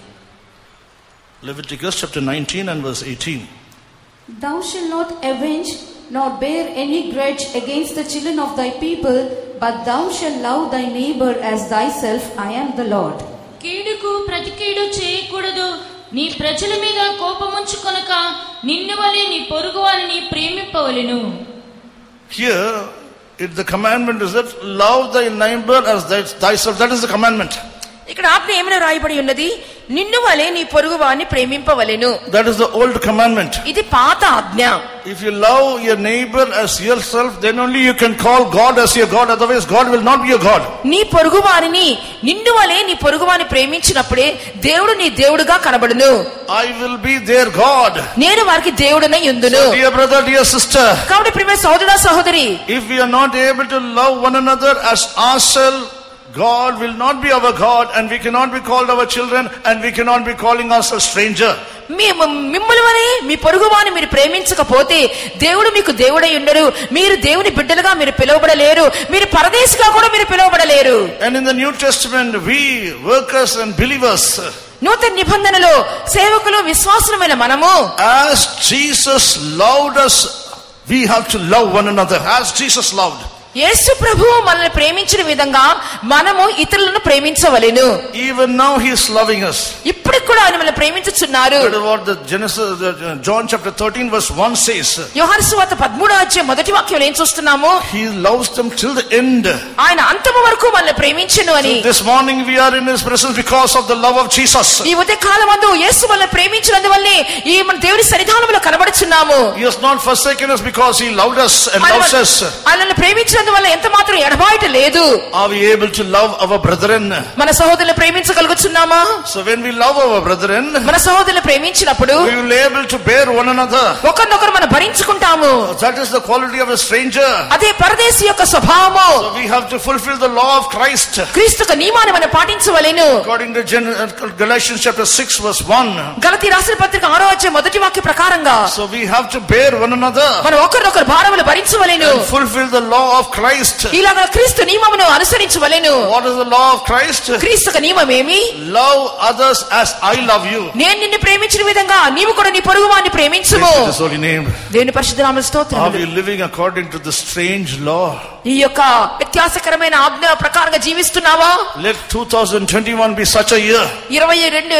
Leviticus chapter nineteen and verse eighteen. Thou shalt not avenge nor bear any grudge against the children of thy people, but thou shalt love thy neighbor as thyself. I am the Lord. కీడుకు ప్రతికీడు చేయకూడదు. నీ ప్రజల మీద కోపముంచుకొనక నిన్ను వలె నీ పొరుగువానిని ప్రేమింపవలెను. Here it, the commandment is that love thy neighbor as thyself. That is the commandment. ఇక్కడ ఆజ్ఞ ఏమని రాయబడి ఉన్నది? నిన్ను వలె నీ పొరుగువాని ప్రేమింపవలెను. That is the old commandment. ఇది పాత ఆజ్ఞ. If you love your neighbor as yourself, then only you can call God as your God. Otherwise God will not be your God. నీ పొరుగువారిని నిన్ను వలె నీ పొరుగువాని ప్రేమించినప్పుడే దేవుడు నీ దేవుడుగా కనబడును. I will be their God. నేను వారికి దేవుడనై యుందును. So, dear brother, dear sister, కాబట్టి ప్రియమైన సహోదరుడా సహోదరి, if we are not able to love one another as ourselves, God will not be our God, and we cannot be called our children, and we cannot be calling ourselves stranger. మిమ్మల్ని వలె మీ పొరుగువాని మీరు ప్రేమించకపోతే దేవుడు మీకు దేవుడై ఉండరు. మీరు దేవుని బిడ్డలుగా మీరు పిలువబడలేరు. మీరు పరదేశిగా కూడా మీరు పిలువబడలేరు. And in the New Testament, we workers and believers, నూతన నిబంధనలో సేవకులు విశ్వాసులమైన మనము, as Jesus loved us, we have to love one another as Jesus loved. యేసు ప్రభువు మనల్ని ప్రేమించిన విధంగా మనము ఇతరులను ప్రేమించవలెను. Even now he is loving us. ఇప్పుడు కూడా ఆయన మనల్ని ప్రేమించుచున్నారు. That is what the Genesis, uh, John chapter thirteen verse one says. యోహాను సువార్త పదమూడో అధ్యాయం మొదటి వాక్యంలో ఏం చూస్తున్నాము? He loves them till the end. ఆయన అంతము వరకు మనల్ని ప్రేమించెను అని. So this morning we are in his presence because of the love of Jesus. ఈ ఉదయ కాలమందు యేసు మనల్ని ప్రేమించినందువల్లే ఈ మన దేవుని సన్నిధానములో కనబడుచున్నాము. He has not forsaken us because he loved us and loves us. ఆయనను ప్రేమించినందువల్ల ఎంత మాత్రం ఎడబాయట లేదు. Are we able to love our brethren? మన సహోదరులను ప్రేమించగలుగుతున్నామా? So when we love our brethren, మన సహోదరులను ప్రేమించినప్పుడు we will be able to bear one another. ఒకరినొకరు మనం భరించుకుంటాము. That is the quality of a stranger. అదే పరదేశి యొక్క స్వభావము. So we have to fulfill the law of Christ. క్రీస్తు యొక్క నియమాన్ని మనం పాటించవలెను. According to Galatians chapter six verse one. గలతీ రాసిన పత్రిక ఆరో అధ్యాయం మొదటి వాక్య ప్రకారంగా, So we have to bear one another. మనం ఒకరినొకరు భారములు భరించవలెను. And fulfill the law of Christ. ఇలాగ క్రీస్తు నియమమును అనుసరించవలెను. What is the law of Christ? క్రీస్తు యొక్క నియమం ఏమి? Love others as I love you. నేను నిన్ను ప్రేమించిన విధంగా నీవు కూడా నీ పొరుగువాన్ని ప్రేమించుము. Praise His holy name. దేవుని పరిశుద్ధ నామమునకు Are స్తోత్రములు. we living according to the strange law? ఈ యొక్క వ్యత్యాసకరమైన ఆజ్ఞ ప్రకారంగా జీవిస్తున్నావా? Let two thousand twenty-one be such a year. ఇరవై రెండు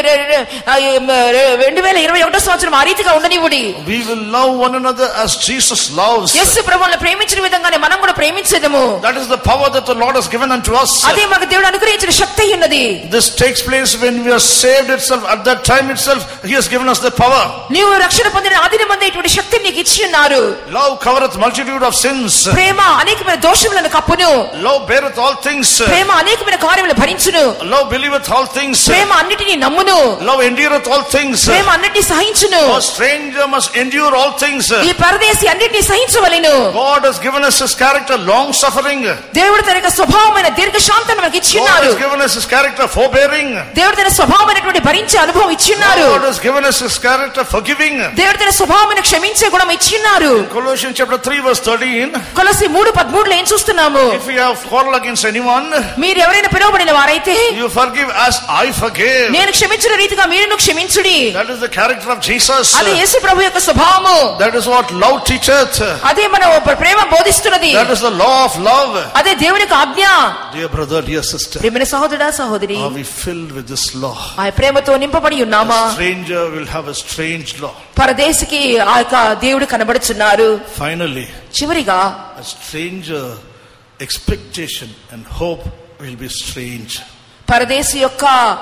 రెండు వేల ఇరవై ఒకటో సంవత్సరం ఆ రీతిగా ఉండనివ్వుడి. We will love one another as Jesus loves. యేసు ప్రభువును ప్రేమించిన విధంగానే మనం కూడా ప్రేమించేదము. That is the power that the Lord has given unto us. అదే మనకు దేవుడు అనుగ్రహించిన శక్తి ఉన్నది. This takes place when we are saved itself. At that time itself, He has given us the power. నీవు రక్షణ పొందిన ఆ దినమందు ఇటువంటి శక్తిని నీకు ఇచ్చి ఉన్నారు. Love covereth multitude of sins. ప్రేమ అనేకమైన దోషములను కప్పును. Love beareth all things. ప్రేమ అనేకమైన కార్యములను భరించును. Love believeth all things. ప్రేమ అన్నిటిని నమ్మును. Love endureth all things. ప్రేమ అన్నిటిని సహించును. A stranger must endure all things. ఈ పరదేశి అన్నిటిని సహించవలెను. God has given us His character, long suffering. దేవుడు తన యొక్క స్వభావమైన దీర్ఘశాంతాన్ని మనకి ఇచ్చి God ఉన్నారు. has given us His character, forbearing. దేవుడు తన స్వభావమైనటువంటి భరించే అనుభవం ఇచ్చి ఉన్నారు. God has given us His character, forgiving. దేవుడు తన స్వభావమైన క్షమించే గుణం ఇచ్చి ఉన్నారు. Colossians chapter three verse thirteen. కొలస్సీ మూడు పదమూడులో ఏం చూస్తున్నాము? If you have quarrel against anyone, మీరు ఎవరైనా పిలువబడిన వారైతే you forgive as I forgave. నేను క్షమించిన రీతిగా మీరును క్షమించుడి. That is the character of Jesus. అది యేసు ప్రభు యొక్క స్వభావము. That is what love teacheth. అదే మన ప్రేమ బోధిస్తున్నది. That is the law of love. అదే దేవుని యొక్క ఆజ్ఞ. Dear brother, dear sister, ప్రియమైన సహోదరుడా సహోదరి, are we filled with this law? ఆ ప్రేమతో నింపబడి ఉన్నామా? A stranger will have a strange law. పరదేశికి ఆ యొక్క దేవుడు కనబడుచున్నారు. Finally, చివరిగా a stranger expectation and hope will be strange. పరదేశి యొక్క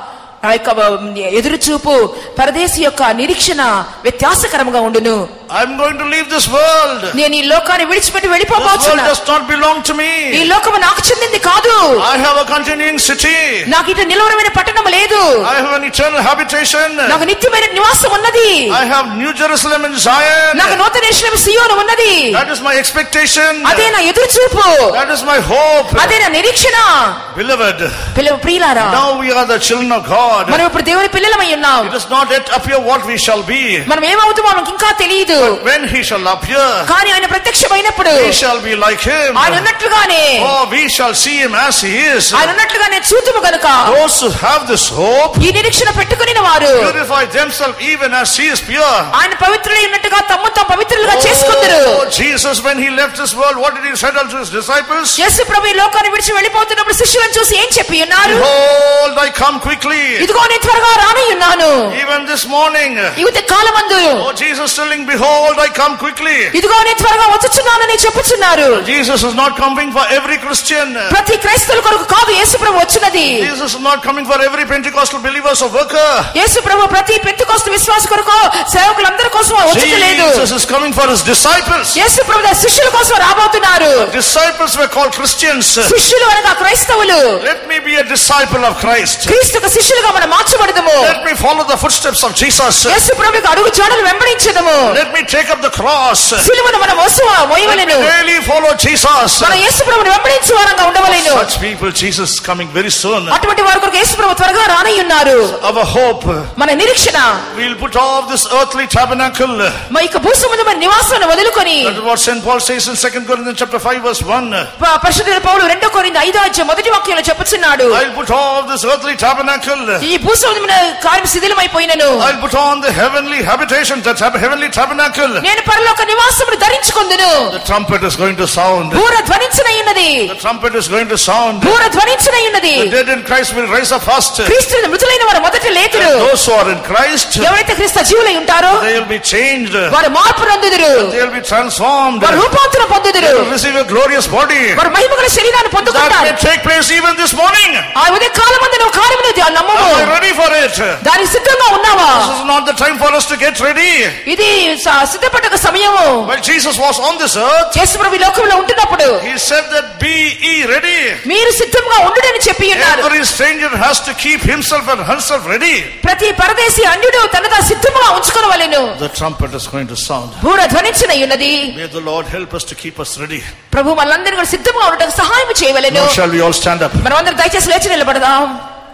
ఆ యొక్క ఎదురు చూపు పరదేశి యొక్క నిరీక్షణ వ్యత్యాసకరంగా ఉండును. I'm going to leave this world. నేను ఈ లోకాన్ని విడిచిపెట్టి This world వెళ్ళిపోబోతున్నా. does not belong to me. ఈ లోకము నాకు చెందింది కాదు. I have a continuing city. నాకు ఇటు నిలవరమైన పట్టణం లేదు. I have an eternal habitation. నాకు నిత్యమైన నివాసం ఉన్నది. I have New Jerusalem in Zion. నాకు నూతన యెరూషలేము సియోను ఉన్నది. That is my expectation. అదే నా ఎదురు చూపు. That is my hope. అదే నా నిరీక్షణ. Beloved, ప్రియులారా, now we are the children of God. మనం ఇప్పుడు దేవుని పిల్లలమై ఉన్నాం. It does not yet appear what we shall be. మనం ఏమవుతామో మనకి ఇంకా తెలియదు. When he shall appear, కానీ ఆయన ప్రత్యక్షమైనప్పుడు we shall be like him. ఆయన ఉన్నట్లుగానే, Oh, we shall see him as he is. ఆయన ఉన్నట్లుగానే చూతుము గనుక Those who have this hope ఈ నిరీక్షణ పెట్టుకుని వారు purify themselves even as he is pure. ఆయన పవిత్రులై ఉన్నట్టుగా తమ్ము తాము పవిత్రులుగా చేసుకుందరు. Oh, Jesus, when he left this world, what did he say unto his disciples? యేసు ప్రభు ఈ లోకాన్ని విడిచి వెళ్ళిపోతున్నప్పుడు శిష్యులను చూసి ఏం చెప్పి ఉన్నారు? Behold, I come quickly. ఇదిగో నేను త్వరగా రాని ఉన్నాను. Even this morning, ఈ ఉదయ కాలమందు oh, Jesus telling, behold, I come quickly. ఇదిగో నేను త్వరగా వచ్చుచున్నానని చెప్పుచున్నారు. Jesus is not coming for every Christian. ప్రతి క్రైస్తవుల కొరకు కాదు యేసు ప్రభు వచ్చినది. Jesus is not coming for every Pentecostal believers or worker. యేసు ప్రభు ప్రతి పెంతెకోస్తు విశ్వాస కొరకు సేవకులందరి కోసం వచ్చుటలేదు. Jesus is coming for his disciples. యేసు ప్రభు తన శిష్యుల కోసం రాబోతున్నారు. Disciples were called Christians. శిష్యులు అనగా క్రైస్తవులు. Let me be a disciple of Christ. క్రీస్తుకు శిష్యులుగా మనం మార్చబడదము. Let me follow the footsteps of Jesus. యేసు ప్రభువుకు అడుగు జాడలు వెంబడించదము. Let me take up the cross. సిలువను మనం మోసువ మోయవలెను. Let me daily follow Jesus. మనం యేసు ప్రభువును వెంబడించే వారంగా ఉండవలెను. Such people, Jesus is coming very soon. అటువంటి వారి కొరకు యేసు ప్రభు త్వరగా రానై ఉన్నారు. Our hope, మన నిరీక్షణ, we'll put off this earthly tabernacle. మన యొక్క భూసంబంధమైన నివాసాన్ని వదులుకొని, That is what Saint Paul says in Second Corinthians chapter five verse one. పరిశుద్ధుడైన పౌలు రెండో కొరింథీ ఐదో అధ్యాయం మొదటి వాక్యంలో చెప్పుచున్నాడు. I'll put off this earthly tabernacle. ఈ భూసంబంధమైన కార్యం శిథిలమైపోయినను. I'll put on the heavenly habitation, that heavenly tabernacle. నేను పరలోక నివాసమును ధరించుకొందును. The trumpet is going to sound. బూర ధ్వనించనయున్నది. The trumpet is going to sound. బూర ధ్వనించనయున్నది. The dead in Christ will rise up first. క్రీస్తుని మృతులైన వారు మొదట లేతురు. Those who are in Christ, ఎవరైతే క్రీస్తు జీవులై ఉంటారో they will be changed. వారు మార్పు పొందుదురు. They will be transformed. వారు రూపాంతరం పొందుదురు. They will receive a glorious body. వారు మహిమగల శరీరాన్ని That పొందుకుంటారు. may take place even this morning. ఆ ఉదయ కాలమందు నువ్వు కార్యమును నమ్మము. Are you ready for it? దానికి సిద్ధంగా ఉన్నావా? This is not the time for us to get ready. ఇది స- సిద్ధపడ్డ సమయము. When Jesus was on this earth, యేసు ప్రభు ఈ లోకంలో ఉంటున్నప్పుడు he said that be ye ready. మీరు సిద్ధంగా ఉండుడని చెప్పి ఉన్నారు. Every stranger has to keep himself and herself ready. ప్రతి పరదేశీ అన్యుడు తనదా సిద్ధముగా ఉంచుకొనవలెను. The trumpet is going to sound. బూర ధ్వనించనయున్నది. May the Lord help us to keep us ready. ప్రభు మనందరినీ కూడా సిద్ధంగా ఉండడానికి సహాయం చేయవలెను. Now shall we all stand up? మనమందరం దయచేసి లేచి నిలబడదాం.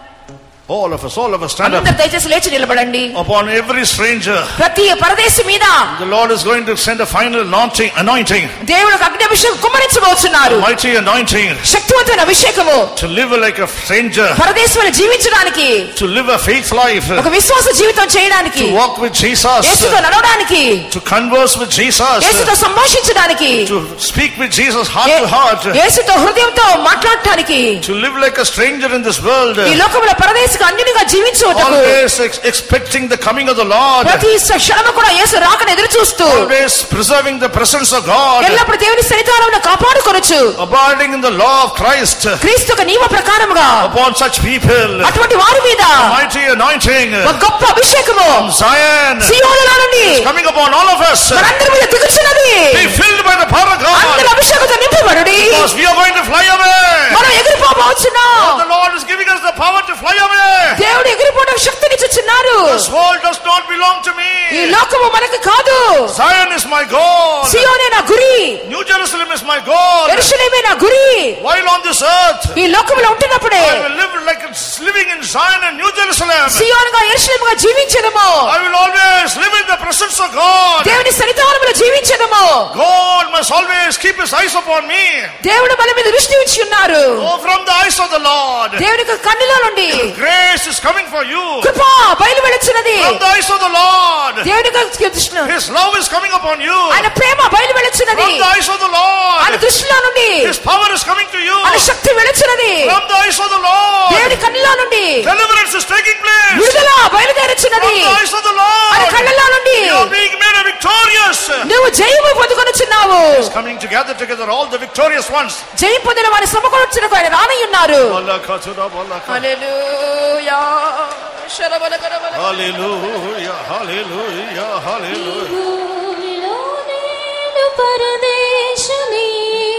All of us, all of us stand up. అందరూ దయచేసి లేచి నిలబడండి. Upon every stranger, ప్రతి పరదేశి మీద the Lord is going to send a final anointing, anointing, దేవుడు అగ్నిభిషేకం కుమ్మరించబోతున్నారు. mighty anointing, శక్తివంతమైన అభిషేకము. to live like a stranger, పరదేశంలో జీవించడానికి, to live a faith life, ఒక విశ్వాస జీవితం చేయడానికి, to walk with Jesus, యేసుతో నడవడానికి, to converse with Jesus, యేసుతో సంభాషించడానికి, to speak with Jesus heart to heart, యేసుతో హృదయంతో మాట్లాడటానికి, to live like a stranger in this world, ఈ లోకంలో పరదేశిగా అన్యునిగా జీవించుటకు, always ex- expecting the coming of the Lord, ప్రతి క్షణము కూడా యేసు రాకను ఎదురు చూస్తూ, always preserving the presence of God, ఎల్లప్పుడూ దేవుని సన్నిధానమును కాపాడుకొనుచు, abiding in the law of Christ. క్రీస్తు యొక్క నియమ ప్రకారముగా Upon such people, అటువంటి వారి మీద mighty anointing ఒక గొప్ప అభిషేకము from Zion సియోనులో నుండి coming upon all of us. మనందరి మీద దిగుచున్నది. Be filled by the power of అందరి God, అభిషేకంతో నింపబడుడి. because we are going to fly away. మనం ఎగిరిపోబోతున్నాం. The Lord is giving us the power to fly away. దేవుడు ఎగిరిపోవడానికి శక్తినిచ్చుచున్నారు. This world does not belong to ఈ me. లోకము మనకు కాదు. Zion is my goal. సియోనే నా గురి. New Jerusalem is my goal. యెరూషలేమే నా గురి. While on this earth, ఈ లోకములో ఉంటున్నప్పుడే I will live like it's living in Zion and New Jerusalem. సియోనుగా యెరూషలేముగా జీవించెదము. I will always live in the presence of God. దేవుని సన్నిధానములో జీవించెదము. God must always keep his eyes upon me. దేవుడు మన మీద దృష్టి ఉంచి ఉన్నారు. Oh, from the eyes of the Lord, దేవుని యొక్క కన్నుల నుండి grace is coming for you. కృప బయలు వెళుచున్నది. From the eyes of the Lord, దేవుని యొక్క దృష్టిలో his love is coming upon you. ఆయన ప్రేమ బయలు వెళుచున్నది. From the eyes of the ఆయన Lord, దృష్టిలో నుండి his power is coming to you. ఆయన శక్తి వెళుచున్నది. From the eyes of the Lord, దేవుని కళ్ళలో నుండి deliverance is taking place. విడుదల బయలుదేరుచున్నది. From the eyes of the Lord. ఆయన కళ్ళలో నుండి You are being made a victorious. నువ్వు జయము పొందుకొనుచున్నావు. He's coming together together all the victorious ones. జయం పొందిన వారి సమకూర్చుటకు ఆయన రానయ్యున్నారు. హల్లెలూయా హల్లెలూయా హల్లెలూయా హల్లెలూయా. పరదేశిని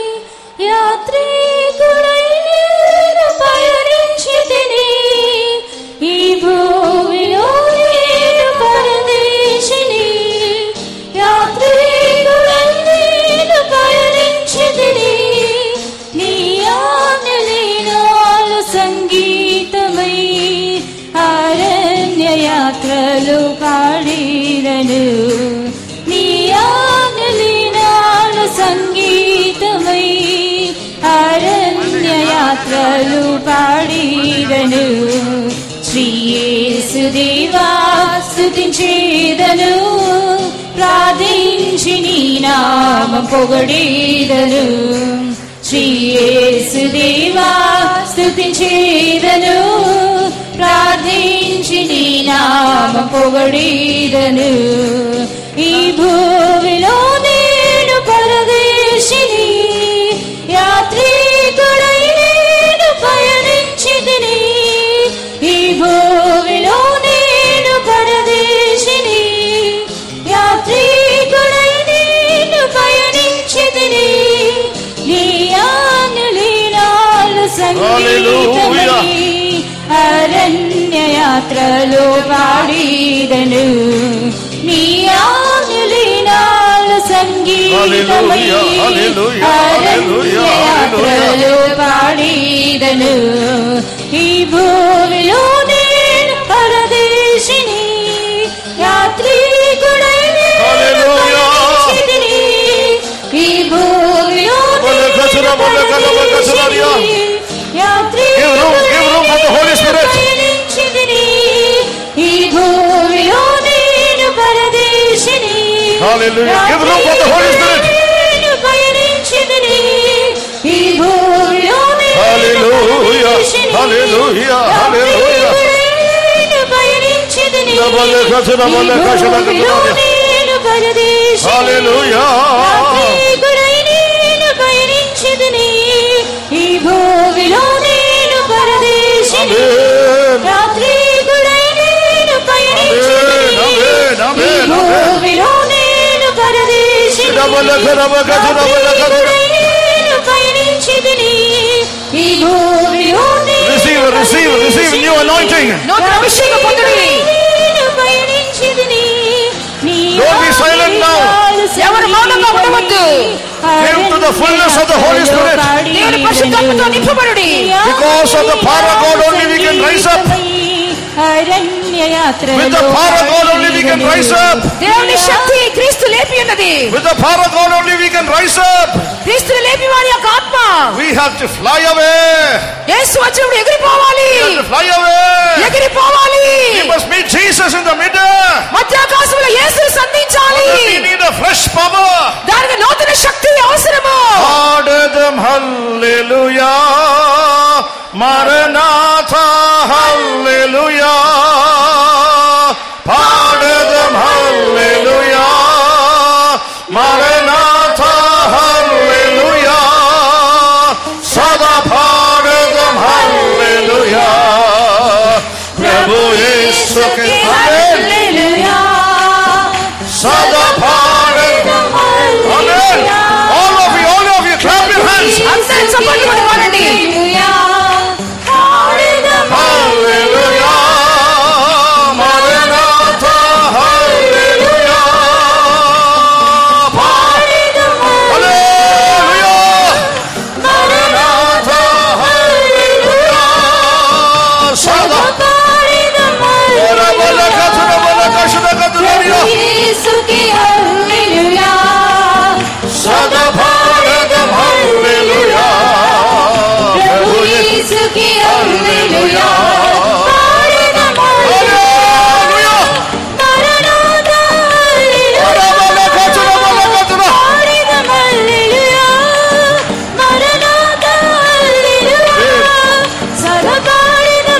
యాత్రికుడై నేను పయనించితిని. ఈ భూమిలో నేను పరదేశిని యాత్రికుడై నేను పయనించితిని. నీ ఆజ్ఞలీనాలు సంగీతమై అరణ్య యాత్రలు పాడినను. నీ ఆజ్ఞలీనాలు సంగీతమై అరణ్య యాత్రలు పాడినను. శ్రీ యేసుదేవా స్తుతించేదను, ప్రార్థించి నీ నామం పొగడేదను. శ్రీ యేసుదేవా స్తుతించేదను, ప్రార్థించి నీ నామం పొగడేదను. ఈ భూమిలో నేను పరదేశిని యాత్రికుడై నేను పయనించితిని. ఈ భూమిలో నేను పరదేశిని యాత్రికుడై నేను పయనించితిని. నీ ఆజ్ఞలీనాలు సంగీతమై అరణ్య యాత్రలో పాడిదను. నీ ఆజ్ఞలీనాలు సంగీతమై అరణ్య యాత్రలో పాడిదను. ఈ భూమిలో నేను పరదేశిని యాత్రికుడై నేను పయనించితిని. ఈ భూమిలో నేను పరదేశిని యాత్రికుడై పయనించితిని. ఈ భూమిలో నేను పరదేశిని నేను పయనించితిని. ఈ భూమిలో నేను పయనించితిని. ఈ భూమిలో నేను పరదేశిని యాత్రికుడై నేను పయనించితిని. ఈ భూమిలో నేను పరదేశిని యాత్రికుడై నేను పయనించితిని. ఈ భూమిలో నేను పరదేశిని యాత్రికుడై నేను పయనించితిని. ఈ భూమిలో Receive, receive, receive new anointing. నూతన అభిషేకం పొందుడి. నేను పయనించితిని. Don't be silent now. ఎవరు మౌనంగా ఉండవద్దు. Give to the fullness of the Holy Spirit. దేవుని పరిశుద్ధాత్మతో నింపబడుడి. Because of the power of God only we can rise up. With the power of God only we can rise up. దేవుని శక్తి క్రీస్తు లేపి ఉన్నది. With the power of God only we can rise up. క్రీస్తుని లేపి వారి యొక్క ఆత్మ. We have to fly away. యేసు వచ్చినప్పుడు ఎగిరిపోవాలి. We have to fly away. ఎగిరిపోవాలి. We must meet Jesus in the middle. మధ్య ఆకాశంలో యేసుని సంధించాలి. We need a fresh power. దానికి నూతన శక్తి అవసరము. Adadam hallelujah. Maranatha hallelujah. Adadam hallelujah. Maranatha hallelujah. Sada Adadam hallelujah. Prabhu Yesu ke hallelujah. Sada Adadam hallelujah. All of you, all of you, clap your hands. అందరూ చప్పట్లు కొట్టి పాడండి. Hallelujah. Maranatha hallelujah. Hallelujah. Maranatha hallelujah. Sada Ora bala kathura bala kashna kathura. Yesu ki hallelujah. Sada Bharadam hallelujah. Prabhu Yesu ki hallelujah. Bharadam hallelujah. Maranatha hallelujah. Ora bala kathura bala kathura. Bharadam hallelujah. Maranatha hallelujah. Sada Bharadam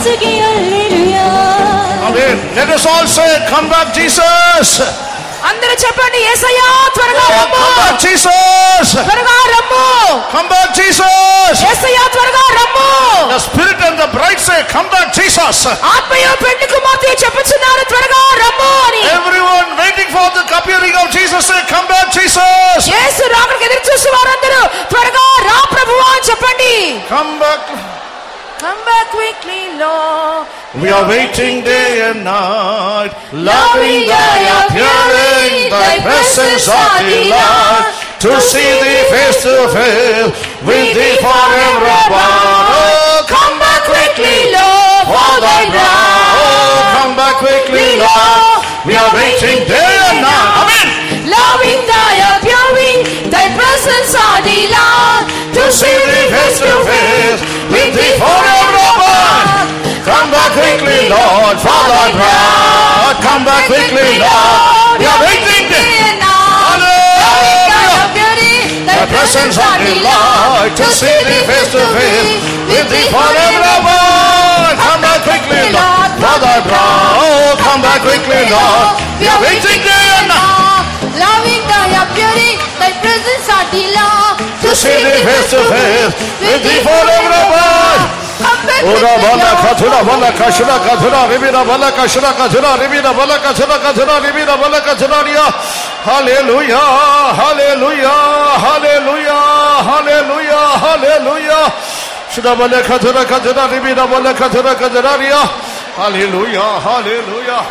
యేసుకి హల్లెలూయా. Amen. Let us all say, come back Jesus. అందరూ చెప్పండి, యేసయ్యా త్వరగా రమ్ము. Come back Jesus. త్వరగా రమ్ము. Come back Jesus. యేసయ్యా త్వరగా రమ్ము. The spirit and the bride say, come back Jesus. ఆత్మయు పెండ్లి కుమార్తె చెప్పుచున్నారు, త్వరగా రమ్ము అని. Everyone waiting for the appearing of Jesus say, come back Jesus. యేసు రాకడకు ఎదురు చూసే వారందరూ త్వరగా రా ప్రభువా అని చెప్పండి. Come back. Come back quickly, Lord. We are waiting day and night, loving thy appearing, thy presence our delight, to see thee face to face, with thee forever abide. Oh, come back quickly, Lord, for thy bride. Oh, come back quickly, Lord. We are waiting day and night. Amen. Loving thy appearing, thy presence our delight, To see thee face to face, with thee forever abide. Come back quickly, Lord, for thy bride. Come back quickly, Lord. We are waiting day and night. Hallelujah. Thy presence our delight, to see thee face to face, with thee forever abide. Come back quickly, Lord, for thy bride. Oh, come back quickly, Lord. We are waiting day and night. Loving thy appearing, thy presence our delight, To see thee face to face, with thee forever abide. Ora bala kathura bala kashra kathura ribira bala kashra kathura ribira bala kashra kathura ribira bala kashra riya. Hallelujah, hallelujah, hallelujah, hallelujah, hallelujah. Shra bala kathura kathura ribira bala kathura kathura riya. Hallelujah, hallelujah.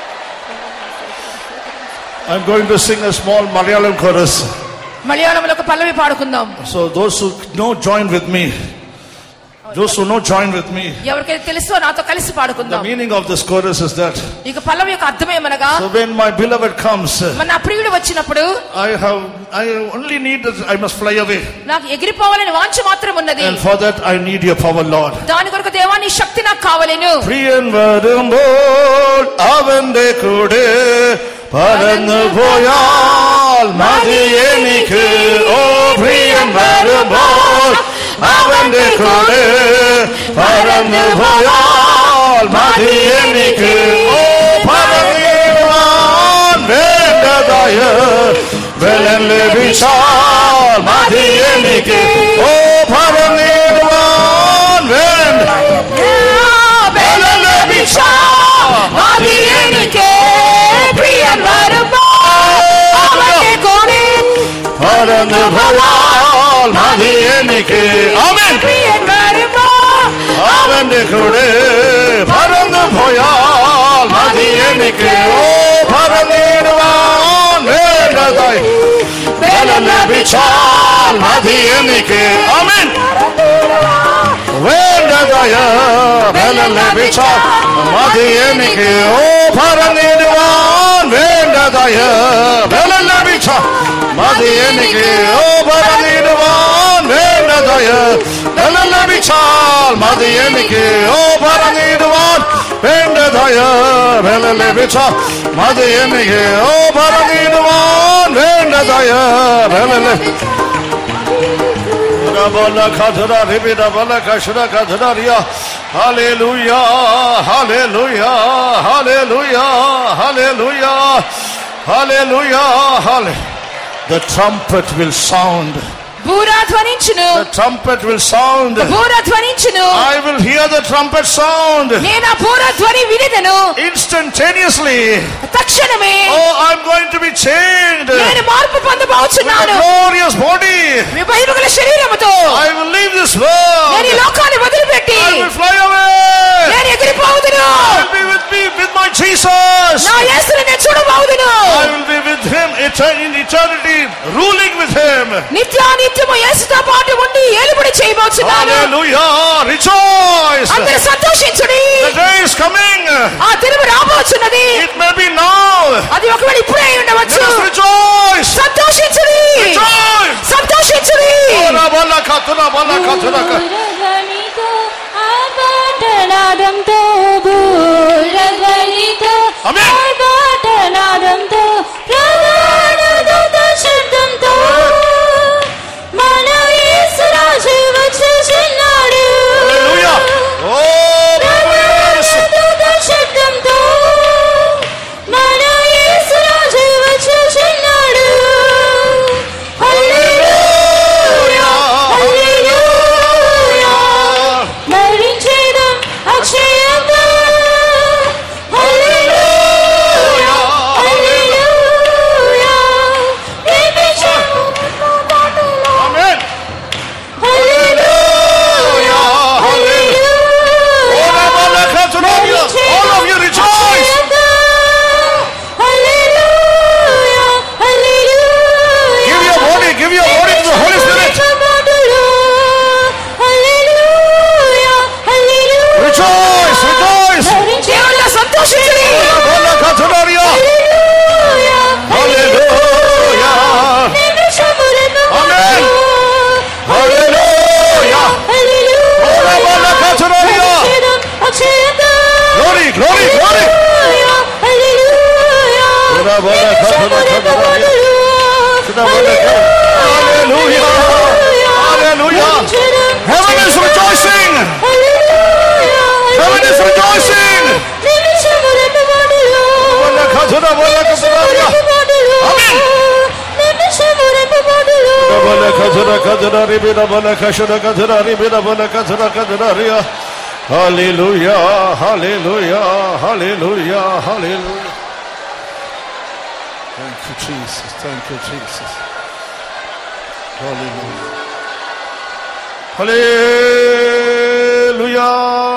I'm going to sing a small Malayalam chorus. మలయాళంలో ఒక పల్లవి పాడుకుందాం. So those who know, join with me. Those who know, join with me. ఎవరికైతే తెలుసో నాతో కలిసి The పాడుకుందాం. meaning of this chorus is that, ఇక పల్లవి యొక్క అర్థం ఏమనగా, so when my beloved comes, మన నా ప్రియుడు వచ్చినప్పుడు I have, I only need that I must fly away. నాకు ఎగిరిపోవాలని వాంఛ మాత్రం ఉన్నది. And for that I need your power, Lord. దాని కొరకు దేవా నీ శక్తి నాకు కావాలేను. പ്രിയൻ വരുമ്പോൾ അവന്റെ കൂടെ പറന്നു പോയാൽ മതി എനിക്ക്. ഓ പ്രിയൻ വരുമ്പോൾ അവന്റെ കൂടെ പറന്നു പോയാൽ മതി എനിക്ക്. ഓ പറന്നിടുവാൻ വേണ്ടതായ ബലം ലഭിച്ചാൽ മതി എനിക്ക്. ഓ പറന്നിടുവാൻ വേണ്ട ബലം ലഭിച്ചാൽ മതി എനിക്ക്. പ്രിയൻ വരുമ്പോൾ അവന്റെ കൂടെ പറന്നു പോയാൽ മതി എനിക്ക്. ആമേൻ. പ്രിയൻ വരുമ്പോൾ അവന്റെ കൂടെ പറന്നു പോയാൽ മതി എനിക്ക്. ഓ പറന്നിടുവാൻ വേണ്ടതായി ബലം ലഭിച്ചാൽ മതി എനിക്ക്. ആമേൻ. വേണ്ടതായ ബലം ലഭിച്ചാൽ മതി എനിക്ക്. ഓ പറന്നിടുവാൻ വേണ്ടതായ ബലം ലഭിച്ചാൽ മതി എനിക്ക്. ഓ പറന്നിടുവാൻ വേണ്ടതായ ബലം ലഭിച്ചാൽ മതി എനിക്ക്. ഓ പറന്നിടുവാൻ വേണ്ടതായ ബലം ലഭിച്ചാൽ മതി എനിക്ക്. ഓ പറന്നിടുവാൻ വേണ്ടതായ ബലം ലഭിച്ചാൽ Bala kadra ribira bala kashra kadra riya. Hallelujah, hallelujah, hallelujah, hallelujah, hallelujah, hallelujah. The trumpet will sound. బూర ధ్వనించును. The trumpet will sound. బూర ధ్వనించును. I will hear the trumpet sound. నేను ఆ బూర ధ్వని వినెదను. Instantaneously. తక్షణమే. Oh, I'm going to be changed. నేను మార్పు పొందబోచున్నాను. With a glorious body. మహిమగల శరీరముతో. I will leave this world. నేను ఈ లోకాన్ని వదిలిపెట్టి I will fly away. నేను ఎగిరిపోవుదును. I will be with me, with my Jesus. నా యేసుని నేను చూడబోవుదును. I will be with him in eternity, ruling with him. నిత్యానిత్యము యేసుతో పాటు ఉండి ఏలుబడి చేయబోచున్నాను. Hallelujah, rejoice. అందరూ సంతోషించుడి. The day is coming. ఆ దినము రాబోచున్నది. It may be now. అది ఒకవేళ ఇప్పుడే అయి ఉండవచ్చు. Let us rejoice. సంతోషించుడి. Rejoice. సంతోషించుడి. Ora bala katuna bala katuna. బూరధ్వనితో ఆర్భాటనాదంతో బూరధ్వనితో ఆమేన్. ఆర్భాటనాదంతో ప్రధాన దూత శబ్దంతో మన యేసు రాజు వచ్చుచున్నాడు. Hallelujah. Oh, Hallelujah. Hallelujah. Heaven is rejoicing. Heaven is rejoicing. Amen. Hallelujah, hallelujah, hallelujah, hallelujah. Thank you, Jesus. Thank you, Jesus. Hallelujah. Hallelujah.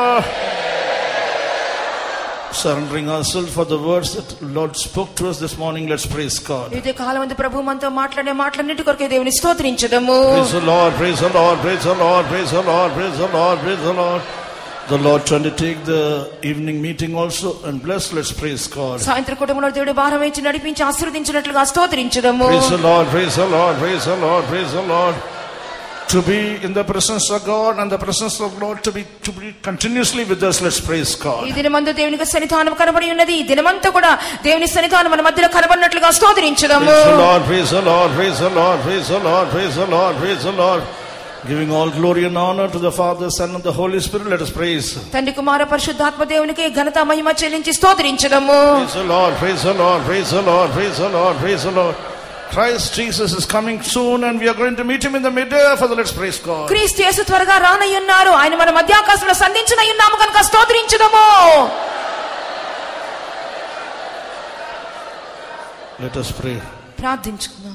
Surrendering ourselves for the words that the Lord spoke to us this morning. Let's praise God. ఇదే కాలమందు ప్రభువు మనతో మాట్లాడే మాటలన్నిటి కొరకు దేవుని స్తోత్రించుదాము. Praise the Lord, praise the Lord, praise the Lord, praise the Lord, praise the Lord, praise the Lord. The Lord trying to take the evening meeting also and bless. Let's praise God. సాయంత్రం కుటుంబంలో దేవుడి భారం వేచి నడిపించి ఆశీర్వదించినట్లుగా స్తోత్రించుదాము. Praise the Lord, praise the Lord, praise the Lord, praise the Lord. To be in the presence of God and the presence of Lord to be to be continuously with us. Let's praise God. ఈ దినమందు దేవుని సన్నిధానం కనబడి ఉన్నది. ఈ దినమంతా కూడా దేవుని సన్నిధానం మన మధ్యలో కనబడినట్లుగా స్తోత్రించుదాము. Praise the Lord, praise the Lord, praise the Lord, praise the Lord, praise the Lord, praise the Lord. Giving all glory and honor to the Father, Son and the Holy Spirit. Let us praise. తండ్రి కుమార పరిశుద్ధాత్మ దేవునికి ఘనత మహిమ చెల్లించి స్తోత్రించుదాము. Praise the Lord, praise the Lord, praise the Lord, praise the Lord, praise the Lord. Christ Jesus is coming soon and we are going to meet him in the midair. Father, let's praise God. క్రీస్తు యేసు త్వరగా రానయ్యున్నారు. ఆయన మన మధ్య ఆకాశంలో సంధించనయ్యున్నాము కనుక స్తోత్రించుదాము. Let us pray. ప్రార్థించుకుందాం.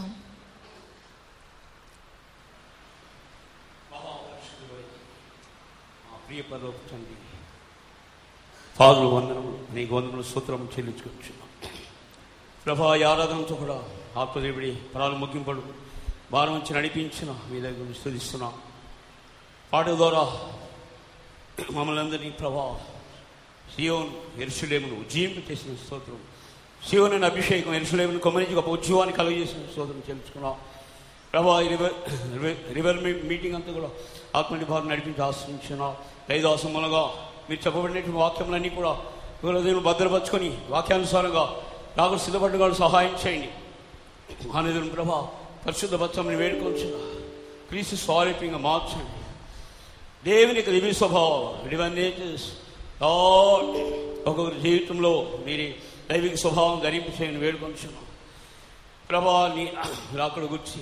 ప్రియ పరలోక తండ్రి, పాదులు వందనములు నీకు వందనములు స్తోత్రం చెల్లించుకుంటున్నాం ప్రభా. ఈ ఆరాధనతో కూడా ఆత్మదేవుడి పరాలు ముగింపడు భారం నుంచి నడిపించిన మీ దగ్గర స్తుతిస్తున్నాం. పాట ద్వారా మమ్మల్ని అందరినీ ప్రభా సియోను యెరూషలేమును ఉజ్జీంపు చేసిన స్తోత్రం. సియోను అనే అభిషేకం యెరూషలేమును కొమ్మరించి గొప్ప ఉద్యోగాన్ని కలుగజేసిన స్తోత్రం చెల్లించుకున్నాం ప్రభా. ఈ రివర్ రివర్ మీటింగ్ అంతా కూడా ఆత్మని భారం నడిపించి ఆశ్రయించిన దైదాసములుగా మీరు చెప్పబడినటువంటి వాక్యములన్నీ కూడా దేవుని భద్రపరుచుకొని వాక్యానుసారంగా నాకు సిద్ధపడ్డగాడు సహాయం చేయండి. ఆనందం ప్రభా పరిశుద్ధ పచ్చమని వేడుకొంచిన క్రీస్తు స్వారూప్యంగా మార్చండి. దేవుని యొక్క దివ్య స్వభావం ఇవన్నీ ఒక్కొక్కరి జీవితంలో మీరు దైవిక స్వభావం ధరింపు చేయని వేడుకొంచున్నాం ప్రభా. నీ రాకడ గుర్చి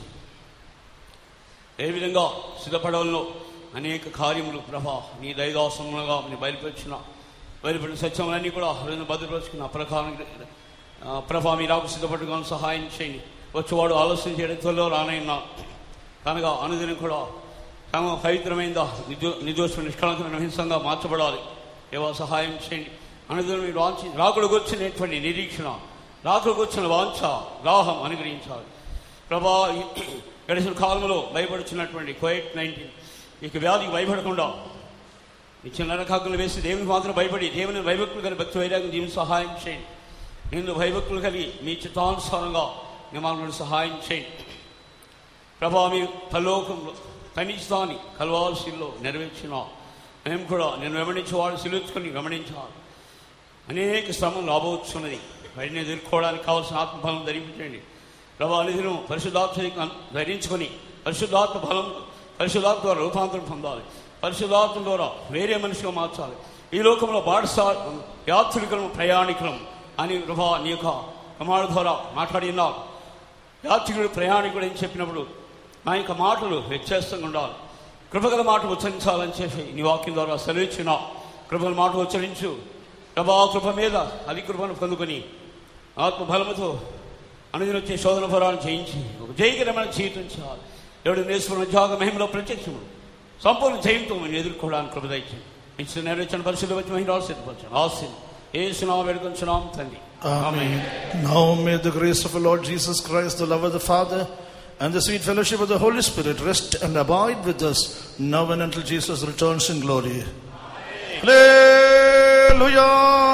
ఏ విధంగా సిద్ధపడవల్లో అనేక కార్యములు ప్రభా నీ దైదాసములుగా నీ బయలుపరిచిన బయలుపడిన సత్యములన్నీ కూడా హృదయం భద్రపరుచుకున్న ప్రకారం ప్రభా మీ రాకు సిద్ధపట్టుకొని సహాయం చేయండి. వచ్చేవాడు ఆలోచన చేయడం త్వరలో రానైనా కనుక అనుదినం కూడా తమ పవిత్రమైందా నిర్దో నిర్దోషమైన నిష్కళంకమైన హింసంగా మార్చబడాలి. ఏవో సహాయం చేయండి. అనుదినం మీరు వాంచి రాకుడికి వచ్చినటువంటి నిరీక్షణ, రాకుడికి వచ్చిన వాంఛ దాహం అనుగ్రహించాలి ప్రభా. గడిచిన కాలంలో భయపడుచున్నటువంటి కోవిడ్ నైన్టీన్ ఇక వ్యాధికి భయపడకుండా ఇచ్చిన నరకాకులు వేసి దేవునికి మాత్రం భయపడి దేవుని భయభక్తులు కలిగి భక్తి వైరాగ్యం జీవిని సహాయం చేయండి. నేను భయభక్తులు కలిగి మీ చిత్తానుసారంగా మిమ్మల్ని సహాయం చేయండి ప్రభా. మీ పరలోకంలో కనిష్టాన్ని కలవాల్సిలో నెరవేర్చిన మేము కూడా నేను వెంబడించేవాడు సిలుచుకొని వెంబడించాలి. అనేక శ్రమలు రాబోతున్నది. వాటిని ఎదుర్కోవడానికి కావాల్సిన ఆత్మబలం ధరించండి ప్రభా. నిధులను పరిశుద్ధాత్మ ధరించుకొని పరిశుద్ధాత్మ బలం పరిశుద్ధాత్మ ద్వారా రూపాంతరం పొందాలి. పరిశుద్ధాత్మ ద్వారా వేరే మనిషిగా మార్చాలి. ఈ లోకంలో బాటసా యాత్రికులను ప్రయాణికులం అని ప్రభా నీ యొక్క కుమారుడు ద్వారా మాట్లాడి ఉన్నారు. యాత్రికుడు ప్రయాణికుడు అని చెప్పినప్పుడు నా యొక్క మాటలు వ్యత్యాసంగా ఉండాలి. కృపగల మాట ఉచ్చరించాలని చెప్పి నీ వాక్యం ద్వారా సెలవిచ్చిన కృపగల మాట ఉచ్చరించు ప్రభా. కృప మీద అది కృపను పొందుకొని ఆత్మ బలముతో అనుదిన వచ్చే శోధన ఫలాన్ని జయించి ఒక జయకరమైన జీవితం చేయాలి. దేవుడు నేర్చుకున్న జాగ మహిమలో ప్రత్యక్షముడు సంపూర్ణ జయంతో మేము ఎదుర్కోవడానికి కృప దయచేయండి. ఇచ్చిన నెరవేర్చిన పరిశుద్ధ వచ్చి మహిళ సిద్ధపరచండి. ఆశీర్వాదం యేసునామ వేడుకొంచున్నాం తండ్రి. Amen. Now may the grace of our Lord Jesus Christ, the love of the Father, and the sweet fellowship of the Holy Spirit rest and abide with us now and until Jesus returns in glory. Amen. Hallelujah.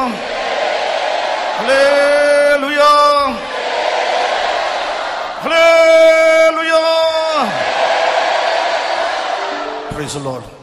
Hallelujah. Hallelujah. Praise the Lord.